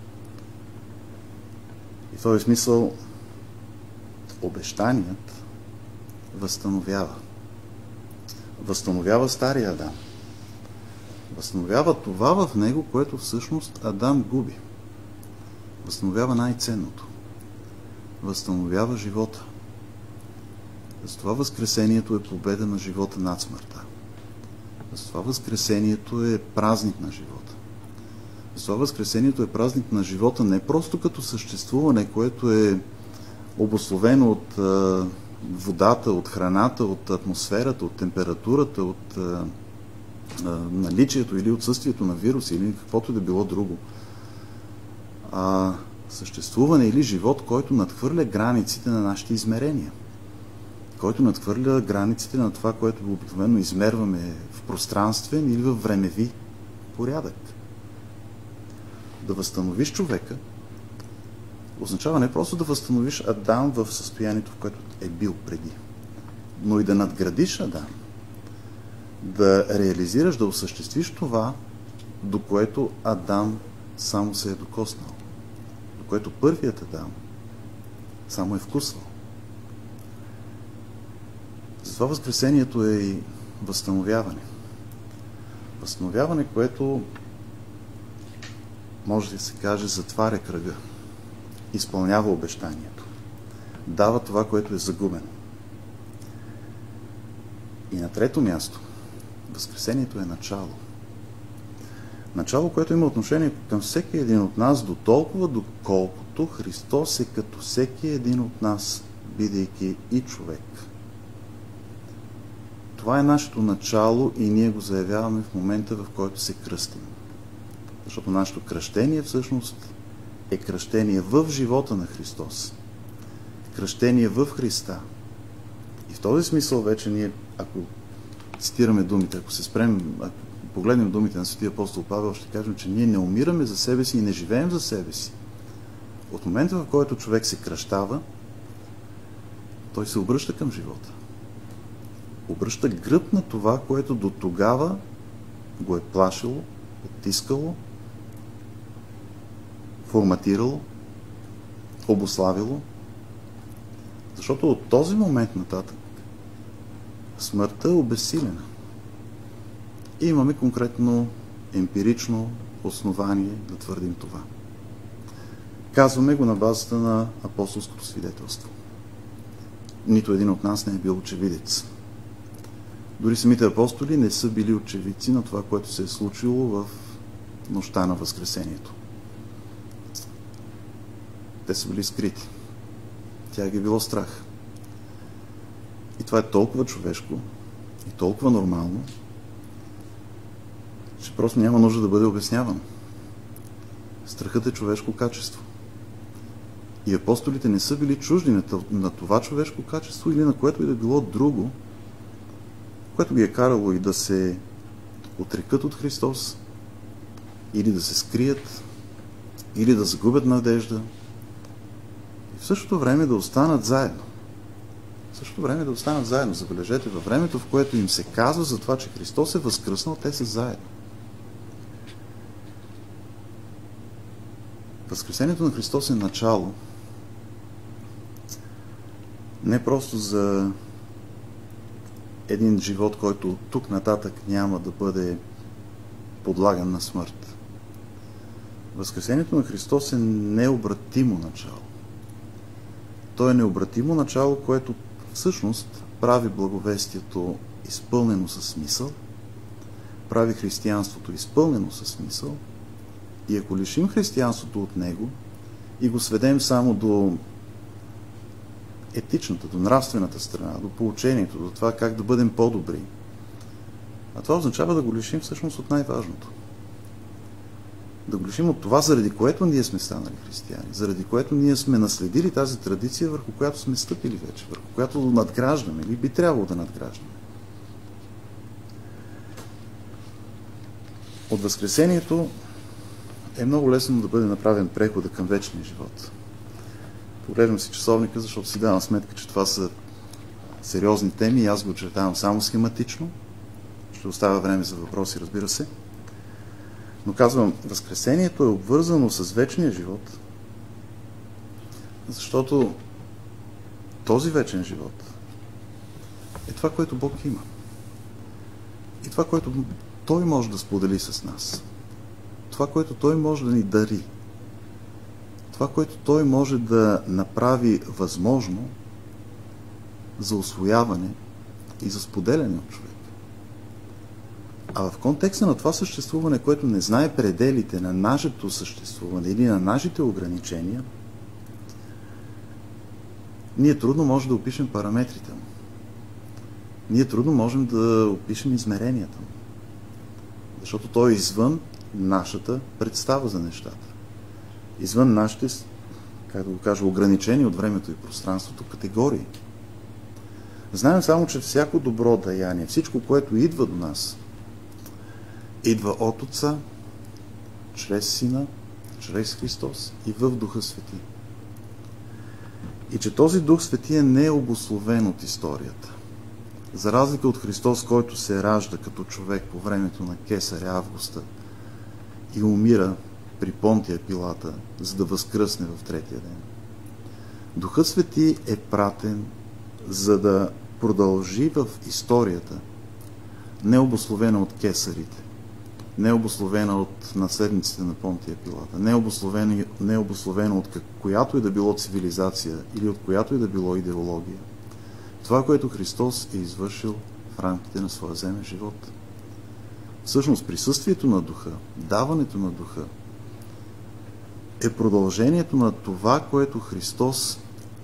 И в този смисъл обещаният възстановява. Възстановява стария Адам. Възстановява това в него, което всъщност Адам губи. Възстановява най-ценното. Възстановява живота. Затова възкресението е победа на живота над смъртта. Затова възкресението е празник на живота. Затова възкресението е празник на живота не просто като съществуване, което е обусловено от водата, от храната, от атмосферата, от температурата, от наличието или отсъствието на вируси или каквото да било друго. Съществуване или живот, който надхвърля границите на нашите измерения. Който надхвърля границите на това, което обикновено измерваме в пространствен или във времеви порядък. Да възстановиш човека означава не просто да възстановиш Адам в състоянието, в което е бил преди, но и да надградиш Адам, да реализираш, да осъществиш това, до което Адам само се е докоснал, до което първият Адам само е вкусвал. Затова възкресението е и възстановяване. Възстановяване, което може да се каже затваря кръга, изпълнява обещанието, дава това, което е загубено. И на трето място, възкресението е начало. Начало, което има отношение към всеки един от нас, до толкова, доколкото Христос е като всеки един от нас, бидейки и човек. Това е нашето начало и ние го заявяваме в момента, в който се кръстим. Защото нашето кръщение всъщност е кръщение в живота на Христос. кръщение в Христа. И в този смисъл вече ние, ако цитираме думите, ако се спрем, ако погледнем думите на Светия апостол Павел, ще кажем, че ние не умираме за себе си и не живеем за себе си. От момента, в който човек се кръщава, той се обръща към живота. Обръща гръб на това, което до тогава го е плашило, потискало, форматирало, обуславило. Защото от този момент нататък смъртта е обезсилена. И имаме конкретно емпирично основание да твърдим това. Казваме го на базата на апостолското свидетелство. Нито един от нас не е бил очевидец. Дори самите апостоли не са били очевидци на това, което се е случило в нощта на Възкресението. Те са били скрити. Тя ги е било страх. И това е толкова човешко и толкова нормално, че просто няма нужда да бъде обяснявано. Страхът е човешко качество. И апостолите не са били чужди на това човешко качество или на което и да било друго, което ги е карало и да се отрекат от Христос, или да се скрият, или да загубят надежда, и в същото време да останат заедно. В същото време да останат заедно. Забележете, във времето, в което им се казва за това, че Христос е възкръснал, те са заедно. Възкресението на Христос е начало не просто за един живот, който от тук нататък няма да бъде подлаган на смърт. Възкресението на Христос е необратимо начало. То е необратимо начало, което всъщност прави благовестието изпълнено със смисъл, прави християнството изпълнено със смисъл, и ако лишим християнството от него и го сведем само до етичната, до нравствената страна, до поучението, до това как да бъдем по-добри, а това означава да го лишим всъщност от най-важното. Да го лишим от това, заради което ние сме станали християни, заради което ние сме наследили тази традиция, върху която сме стъпили вече, върху която надграждаме или би трябвало да надграждаме. От Възкресението е много лесно да бъде направен прехода към вечния живот. Поглеждам си часовника, защото си давам сметка, че това са сериозни теми и аз го очертавам само схематично. Ще оставя време за въпроси, разбира се. Но казвам, Възкресението е обвързано с вечния живот, защото този вечен живот е това, което Бог има. И това, което Той може да сподели с нас. Това, което Той може да ни дари. Това, което Той може да направи възможно за усвояване и за споделяне от човек. А в контекста на това съществуване, което не знае пределите на нашето съществуване или на нашите ограничения, ние трудно можем да опишем параметрите му. Ние трудно можем да опишем измеренията му. Защото той е извън нашата представа за нещата. Извън нашите, как да го кажа, ограничени от времето и пространството категории. Знаем само, че всяко добро деяние, всичко, което идва до нас, идва от Отца, чрез Сина, чрез Христос и в Духа Свети. И че този Дух Свети не е обусловен от историята. За разлика от Христос, който се ражда като човек по времето на Кесаря Августа и умира при Понтия Пилата, за да възкръсне в третия ден. Духът Свети е пратен, за да продължи в историята, не обусловена от кесарите, не обусловена от наследниците на Понтия Пилата, не обусловена от която и да било цивилизация или от която и да било идеология. Това, което Христос е извършил в рамките на своя земен живот. Всъщност присъствието на Духа, даването на Духа е продължението на това, което Христос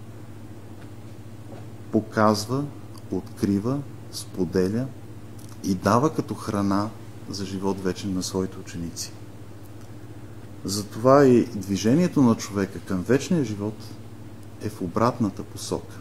показва, открива, споделя и дава като храна за живот вечен на своите ученици. Затова и движението на човека към вечния живот е в обратната посока.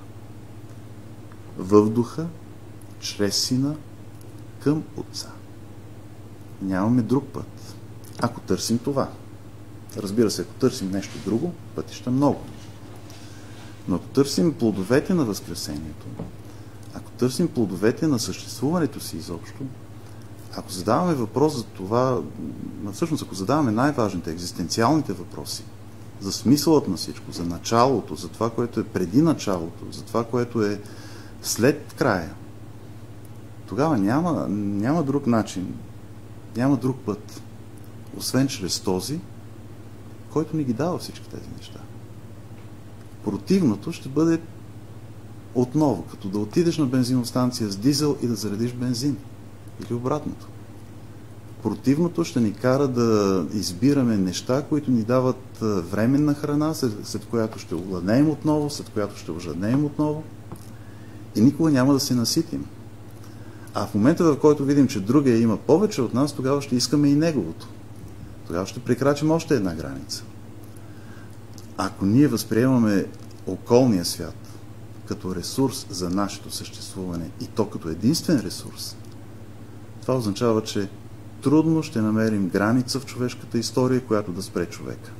В Духа, чрез Сина, към Отца. Нямаме друг път. Ако търсим това. Разбира се, ако търсим нещо друго, пътища много. Но ако търсим плодовете на Възкресението, ако търсим плодовете на съществуването си изобщо, ако задаваме въпрос за това, всъщност ако задаваме най-важните, екзистенциалните въпроси, за смисълът на всичко, за началото, за това, което е преди началото, за това, което е след края, тогава няма друг начин, няма друг път, освен чрез този, който ни ги дава всички тези неща. Противното ще бъде отново, като да отидеш на бензиностанция с дизел и да заредиш бензин. Или обратното. Противното ще ни кара да избираме неща, които ни дават временна храна, след която ще огладнеем отново, след която ще ожаднеем отново и никога няма да се наситим. А в момента, в който видим, че другия има повече от нас, тогава ще искаме и неговото. Тогава ще прекрачим още една граница. Ако ние възприемаме околния свят като ресурс за нашето съществуване и то като единствен ресурс, това означава, че трудно ще намерим граница в човешката история, която да спре човека.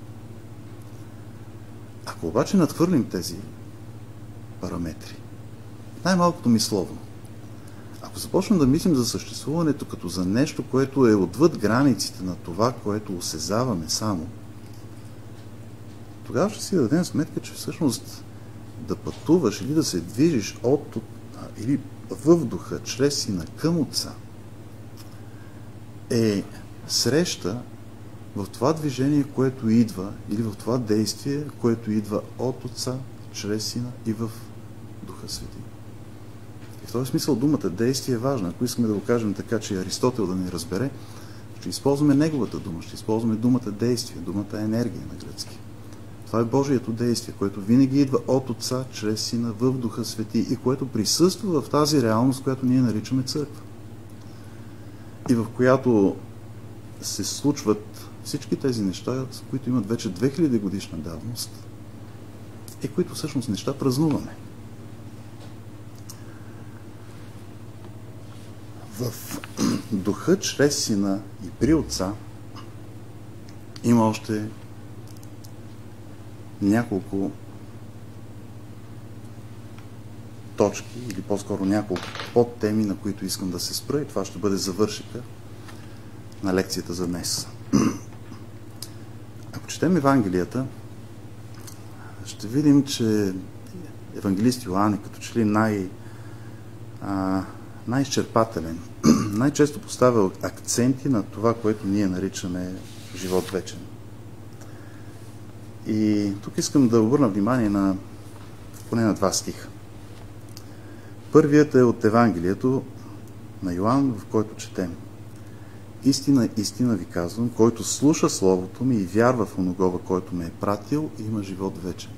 Ако обаче надхвърлим тези параметри, най-малкото мисловно, ако започнем да мислим за съществуването като за нещо, което е отвъд границите на това, което осезаваме само, тогава ще си дадем сметка, че всъщност да пътуваш или да се движиш или в Духа, чрез Сина към Отца, е среща в това движение, което идва, или в това действие, което идва от Отца, чрез Сина и в Духа Свети. И в този смисъл думата действие е важна. Ако искаме да го кажем така, че Аристотел да ни разбере, ще използваме неговата дума, ще използваме думата действие, думата енергия на гръцки. Това е Божието действие, което винаги идва от Отца, чрез Сина, в Духа Свети и което присъства в тази реалност, която ние наричаме църква. И в която се случват всички тези неща, които имат вече 2000 годишна давност и които всъщност неща празнуваме. В Духа, чрез Сина и при Отца има още няколко точки, или по-скоро няколко подтеми, на които искам да се спра, и това ще бъде завършика на лекцията за днес. Ако четем Евангелията, ще видим, че евангелист Йоан е като че ли най-изчерпателен, най-често поставя акценти на това, което ние наричаме живот вечен. И тук искам да обърна внимание поне на два стиха. Първият е от Евангелието на Йоан, в който четем: Истина, истина ви казвам, който слуша Словото ми и вярва в оногова, който ме е пратил, има живот вечен.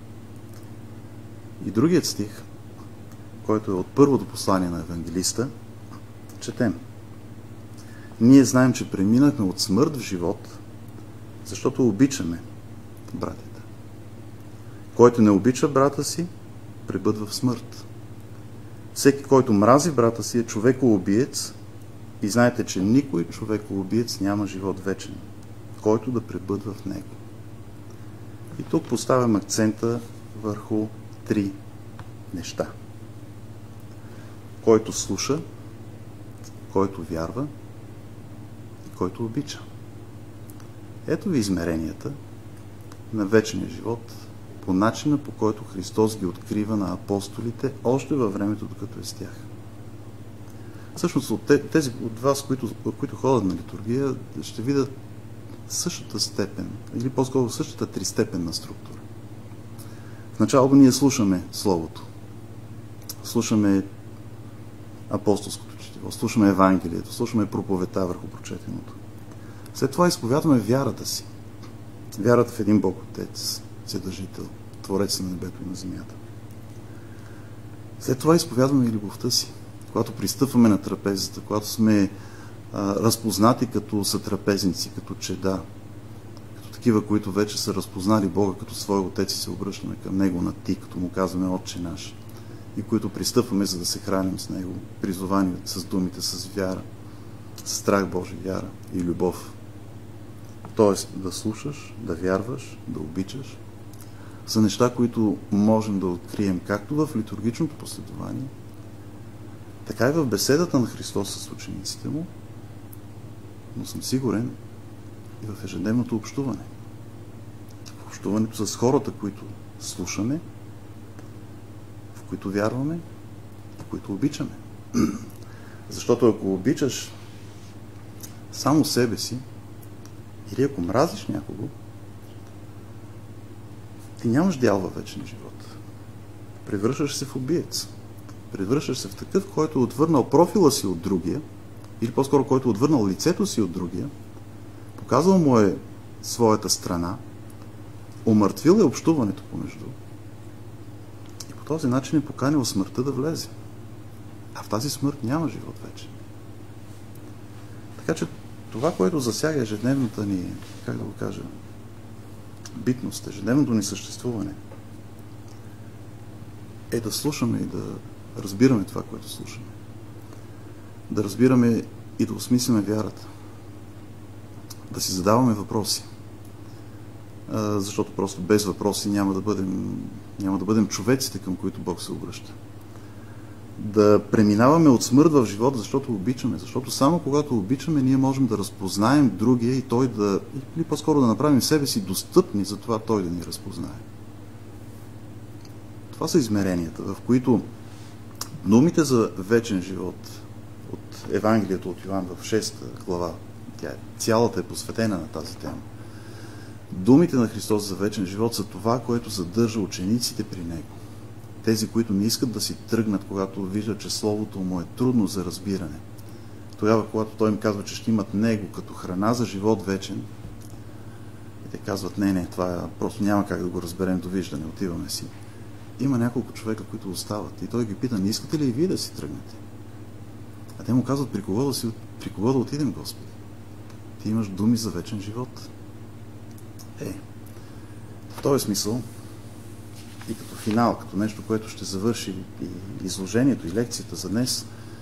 И другият стих, който е от първото послание на евангелиста, четем: Ние знаем, че преминахме от смърт в живот, защото обичаме братята. Който не обича брата си, пребъдва в смърт. Всеки, който мрази брата си, е човекоубиец, и знаете, че никой човекоубиец няма живот вечен, който да пребъдва в него. И тук поставям акцента върху три неща. Който слуша, който вярва и който обича. Ето ви измеренията на вечния живот по начина, по който Христос ги открива на апостолите още във времето, докато е с тях. Всъщност от тези от вас, които ходят на литургия, ще видят същата степен, или по-скоро същата тристепенна структура. В началото ние слушаме Словото, слушаме апостолското четиво, слушаме Евангелието, слушаме проповедта върху прочетеното. След това изповядваме вярата си. Вярата в един Бог Отец, Вседържител, Творец на небето и на земята. След това изповядваме и любовта си. Когато пристъпваме на трапезата, когато сме разпознати като сътрапезници, като чеда, като такива, които вече са разпознали Бога като своя Отец и се обръщаме към Него на ти, като му казваме Отче наш, и които пристъпваме, за да се храним с Него, призовани с думите, с вяра, с страх Божий, вяра и любов. Тоест да слушаш, да вярваш, да обичаш, са неща, които можем да открием както в литургичното последование, така и в беседата на Христос с учениците му, но съм сигурен и в ежедневното общуване. В общуването с хората, които слушаме, в които вярваме, в които обичаме. Защото ако обичаш само себе си, или ако мразиш някого, ти нямаш дял във вечен живот. Превръщаш се в убиец. Превръщаш се в такъв, който е отвърнал профила си от другия, или по-скоро, който е отвърнал лицето си от другия, показал му е своята страна, умъртвил е общуването помежду и по този начин е поканил смъртта да влезе. А в тази смърт няма живот вече. Така че това, което засяга ежедневната ни, как да го кажа, битност, ежедневното ни съществуване, е да слушаме и да разбираме това, което слушаме. Да разбираме и да осмисляме вярата. Да си задаваме въпроси. Защото просто без въпроси няма да бъдем човеците, към които Бог се обръща. Да преминаваме от смърт в живот, защото обичаме. Защото само когато обичаме, ние можем да разпознаем другия и той да, или по-скоро да направим себе си достъпни за това той да ни разпознае. Това са измеренията, в които думите за вечен живот от Евангелието от Йоан в 6 глава, цялата е посветена на тази тема. Думите на Христос за вечен живот са това, което задържа учениците при Него. Тези, които не искат да си тръгнат, когато виждат, че Словото му е трудно за разбиране. Тогава, когато Той им казва, че ще имат Него като храна за живот вечен, и те казват, не, това просто няма как да го разберем, довиждане, отиваме си. Има няколко човека, които остават и Той ги пита, не искате ли и вие да си тръгнете? А те му казват, при кого да отидем, Господи? Ти имаш думи за вечен живот. В този смисъл и като финал, като нещо, което ще завърши и изложението, и лекцията за днес,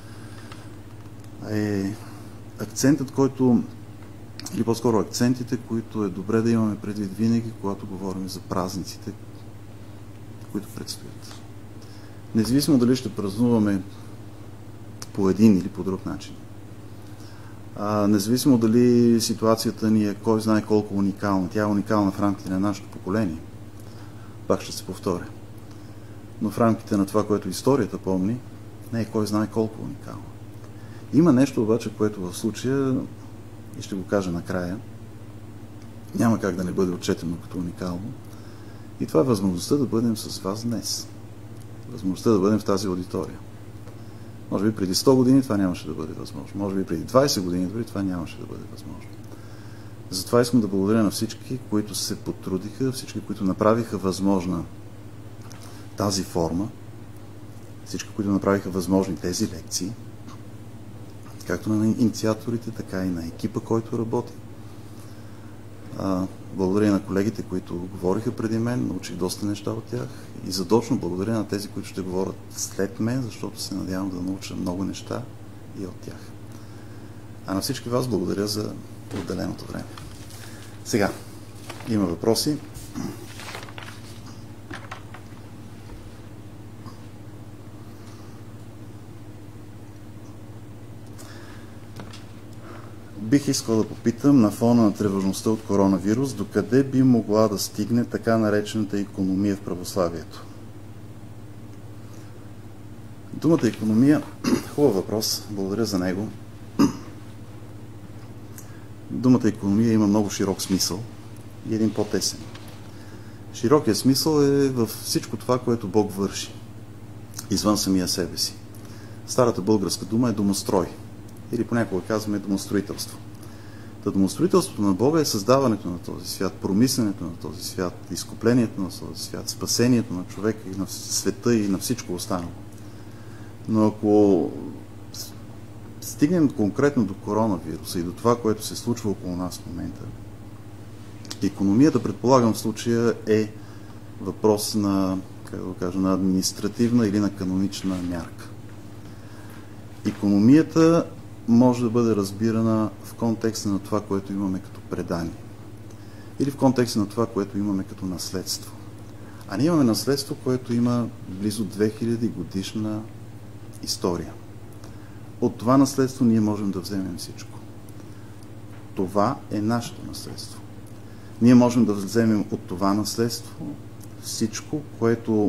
е акцентът, който, или по-скоро акцентите, които е добре да имаме предвид винаги, когато говорим за празниците, които предстоят. Независимо дали ще празнуваме по един или по друг начин. Независимо дали ситуацията ни е кой знае колко уникална. Тя е уникална в рамките на нашето поколение. Пак ще се повторя. Но в рамките на това, което историята помни, не е кой знае колко уникално. Има нещо обаче, което в случая, и ще го кажа накрая, няма как да не бъде отчетено като уникално. И това е възможността да бъдем с вас днес. Възможността да бъдем в тази аудитория. Може би преди 100 години това нямаше да бъде възможно. Може би преди 20 години дори това нямаше да бъде възможно. Затова искам да благодаря на всички, които се потрудиха, всички, които направиха възможна тази форма, всички, които направиха възможни тези лекции, както на инициаторите, така и на екипа, който работи. Благодаря на колегите, които говориха преди мен, научих доста неща от тях и задочно благодаря на тези, които ще говорят след мен, защото се надявам да науча много неща и от тях. А на всички вас благодаря за отделеното време. Сега, има въпроси. Бих искал да попитам на фона на тревожността от коронавирус, докъде би могла да стигне така наречената икономия в православието? Думата икономия, хубав въпрос, благодаря за него. Думата икономия има много широк смисъл и един по-тесен. Широкият смисъл е във всичко това, което Бог върши, извън самия себе си. Старата българска дума е домострой. Или понякога казваме домостроителство. Домостроителството на Бога е създаването на този свят, промисленето на този свят, изкуплението на този свят, спасението на човека и на света и на всичко останало. Но ако стигнем конкретно до коронавируса и до това, което се случва около нас в момента, Икономията, предполагам, в случая е въпрос на, как да кажа, на административна или на канонична мярка. Икономията може да бъде разбирана в контекста на това, което имаме като предание. Или в контекста на това, което имаме като наследство. А ние имаме наследство, което има близо 2000 годишна история. От това наследство ние можем да вземем всичко. Това е нашето наследство. Ние можем да вземем от това наследство всичко, което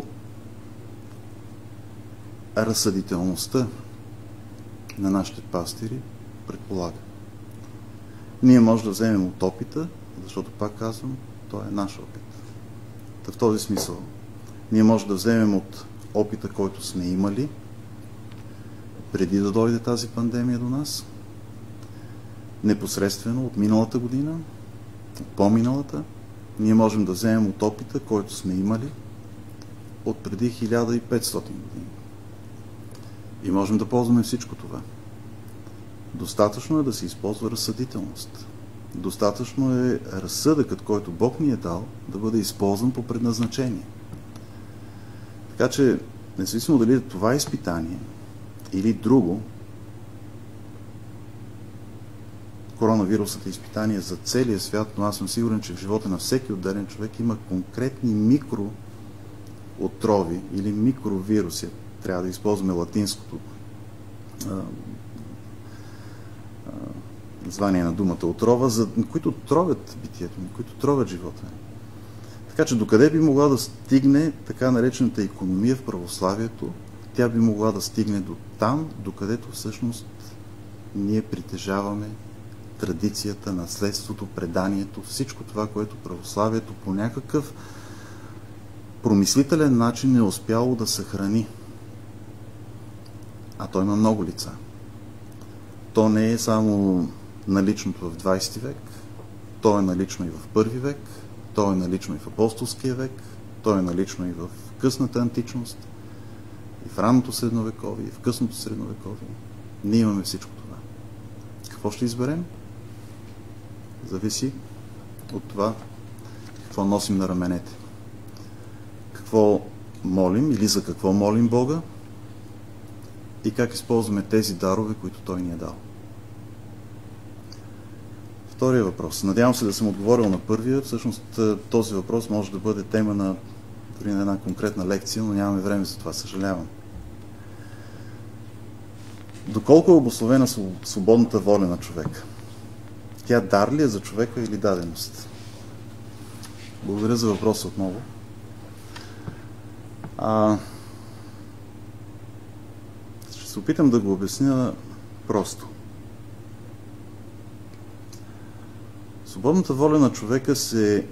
разсъдителността на нашите пастири предполага. Ние можем да вземем от опита, защото, пак казвам, той е наш опит. Та в този смисъл, ние можем да вземем от опита, който сме имали преди да дойде тази пандемия до нас, непосредствено от миналата година, от по-миналата. Ние можем да вземем от опита, който сме имали от преди 1500 години. И можем да ползваме всичко това. Достатъчно е да се използва разсъдителност. Достатъчно е разсъдъкът, който Бог ни е дал, да бъде използван по предназначение. Така че, независимо дали това е изпитание или друго, коронавирусът е изпитание за целия свят, но аз съм сигурен, че в живота на всеки отделен човек има конкретни микроотрови или микровируси. Трябва да използваме латинското звание на думата отрова, които тровят битието ни, които тровят живота ни. Така че докъде би могла да стигне така наречената икономия в православието, тя би могла да стигне до там, докъдето всъщност ние притежаваме традицията, наследството, преданието, всичко това, което православието по някакъв промислителен начин не е успяло да съхрани. А то има много лица. То не е само наличното в 20 век, то е налично и в първи век, то е налично и в апостолския век, то е налично и в късната античност, и в ранното средновековие, и в късното средновековие. Ние имаме всичко това. Какво ще изберем? Зависи от това какво носим на раменете. Какво молим или за какво молим Бога и как използваме тези дарове, които Той ни е дал. Втория въпрос. Надявам се да съм отговорил на първия. Всъщност този въпрос може да бъде тема на дори на една конкретна лекция, но нямаме време за това, съжалявам. Доколко е обусловена свободната воля на човека? Тя дар ли е за човека или даденост? Благодаря за въпроса отново. Ще се опитам да го обясня просто. Свободната воля на човека се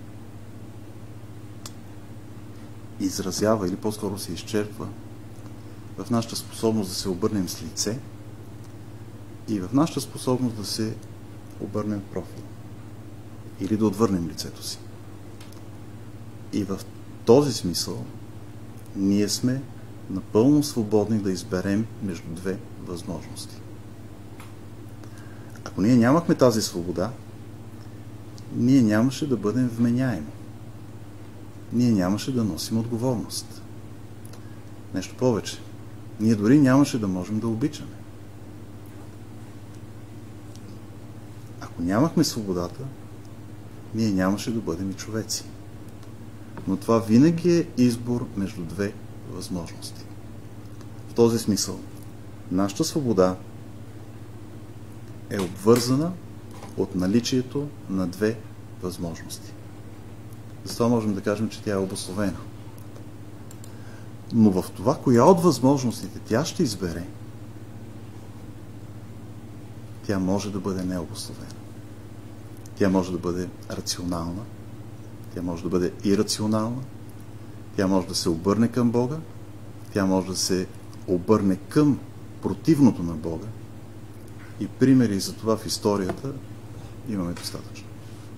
изразява или по-скоро се изчерпва в нашата способност да се обърнем с лице и в нашата способност да се обърнем в профил или да отвърнем лицето си. И в този смисъл ние сме напълно свободни да изберем между две възможности. Ако ние нямахме тази свобода, ние нямаше да бъдем вменяеми. Ние нямаше да носим отговорност. Нещо повече. Ние дори нямаше да можем да обичаме. Ако нямахме свободата, ние нямаше да бъдем и човеци. Но това винаги е избор между две възможности. В този смисъл, нашата свобода е обвързана от наличието на две възможности. Затова можем да кажем, че тя е обусловена. Но в това, коя от възможностите тя ще избере, тя може да бъде необусловена. Тя може да бъде рационална, тя може да бъде ирационална, тя може да се обърне към Бога, тя може да се обърне към противното на Бога. И примери за това в историята имаме достатъчно.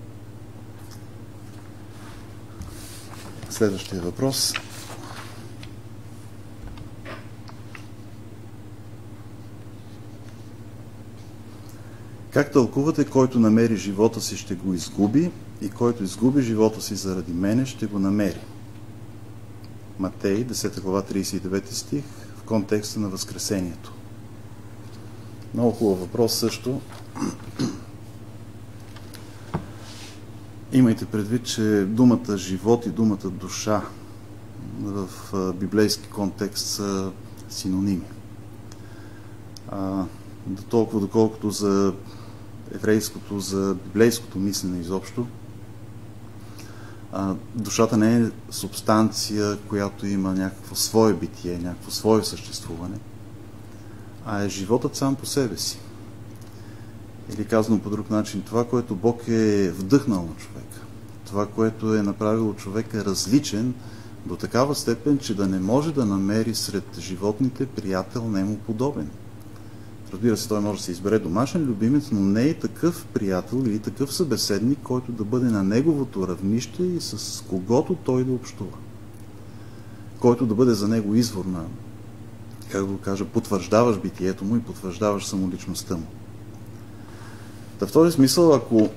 Следващия въпрос. Как тълкувате: който намери живота си, ще го изгуби, и който изгуби живота си заради мене, ще го намери? Матей, 10 глава, 39 стих, в контекста на Възкресението. Много хубав въпрос също. Имайте предвид, че думата живот и думата душа в библейски контекст са синоними. До толкова, доколкото за еврейското, за библейското мислене изобщо, душата не е субстанция, която има някакво свое битие, някакво свое съществуване, а е животът сам по себе си. Или казано по друг начин, това, което Бог е вдъхнал на човека, това, което е направило човека различен до такава степен, че да не може да намери сред животните приятел нему подобен. Разбира се, той може да се избере домашен любимец, но не е такъв приятел или такъв събеседник, който да бъде на неговото равнище и с когото той да общува. Който да бъде за него извор на, как да го кажа, потвърждаваш битието му и потвърждаваш самоличността му. Та в този смисъл, ако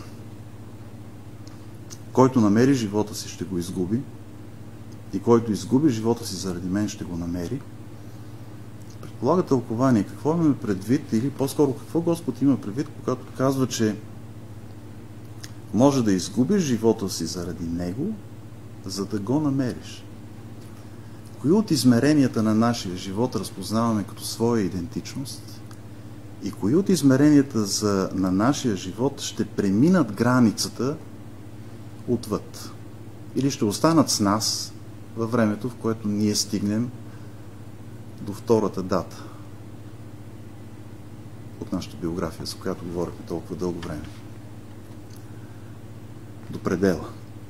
който намери живота си, ще го изгуби, и който изгуби живота си заради мен, ще го намери, предполага тълкование. Какво имаме предвид, или по-скоро какво Господ има предвид, когато казва, че може да изгубиш живота си заради Него, за да го намериш? Кои от измеренията на нашия живот разпознаваме като своя идентичност и кои от измеренията на нашия живот ще преминат границата отвъд или ще останат с нас във времето, в което ние стигнем до втората дата от нашата биография, за която говорихме толкова дълго време. До предела.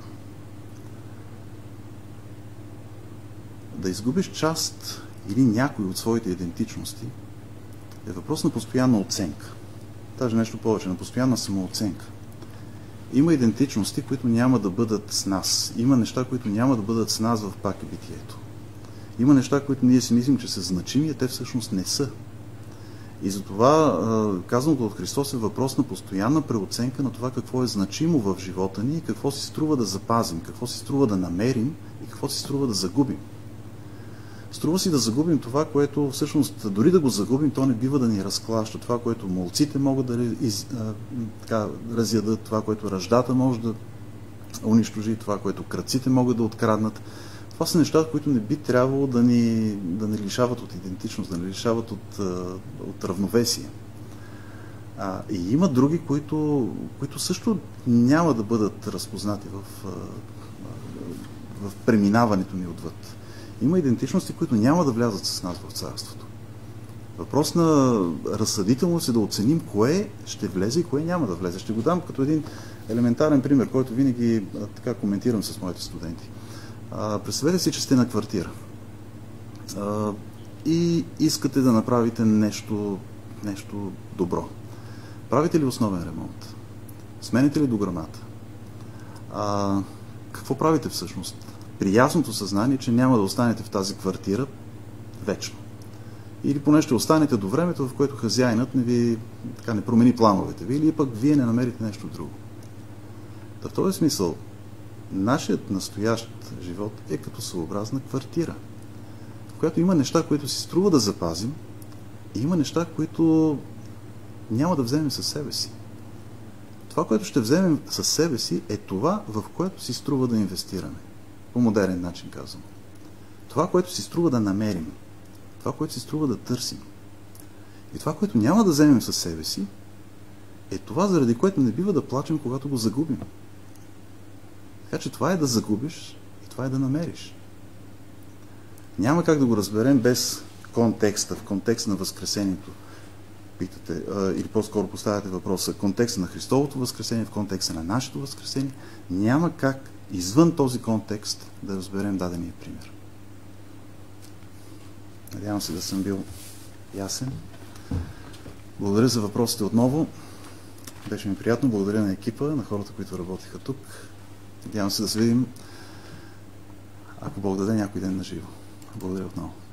Да изгубиш част или някой от своите идентичности е въпрос на постоянна оценка. Даже нещо повече, на постоянна самооценка. Има идентичности, които няма да бъдат с нас. Има неща, които няма да бъдат с нас в пак и битието. Има неща, които ние си мислим, че са значими, а те всъщност не са. И затова казаното от Христос е въпрос на постоянна преоценка на това какво е значимо в живота ни и какво си струва да запазим, какво си струва да намерим и какво си струва да загубим. Струва си да загубим това, което всъщност, дори да го загубим, то не бива да ни разклаща. Това, което молците могат да разядат, това, което ръждата може да унищожи, това, което крадците могат да откраднат. Това са неща, които не би трябвало да ни лишават от идентичност, да ни лишават от равновесие. И има други, които също няма да бъдат разпознати в преминаването ни отвъд. Има идентичности, които няма да влязат с нас в царството. Въпрос на разсъдителност е да оценим кое ще влезе и кое няма да влезе. Ще го дам като един елементарен пример, който винаги така коментирам с моите студенти. Представете си, че сте на квартира и искате да направите нещо добро. Правите ли основен ремонт? Смените ли дограмата? Какво правите всъщност? При ясното съзнание, че няма да останете в тази квартира вечно. Или поне ще останете до времето, в което хазяинът не промени плановете ви, или пък вие не намерите нещо друго. В този смисъл, нашият настоящ живот е като своеобразна квартира, в която има неща, които си струва да запазим, и има неща, които няма да вземем със себе си. Това, което ще вземем със себе си, е това, в което си струва да инвестираме. По модерен начин казвам. Това, което си струва да намерим. Това, което си струва да търсим. И това, което няма да вземем със себе си, е това, заради което не бива да плачем, когато го загубим. Така че това е да загубиш и това е да намериш. Няма как да го разберем без контекста, в контекста на Възкресението. Питате, или по-скоро поставяте въпроса, контекста на Христовото Възкресение, в контекста на нашето Възкресение. Няма как извън този контекст да разберем дадения пример. Надявам се да съм бил ясен. Благодаря за въпросите отново. Беше ми приятно. Благодаря на екипа, на хората, които работиха тук. Надявам се да се видим, ако Бог даде, някой ден на живо. Благодаря отново.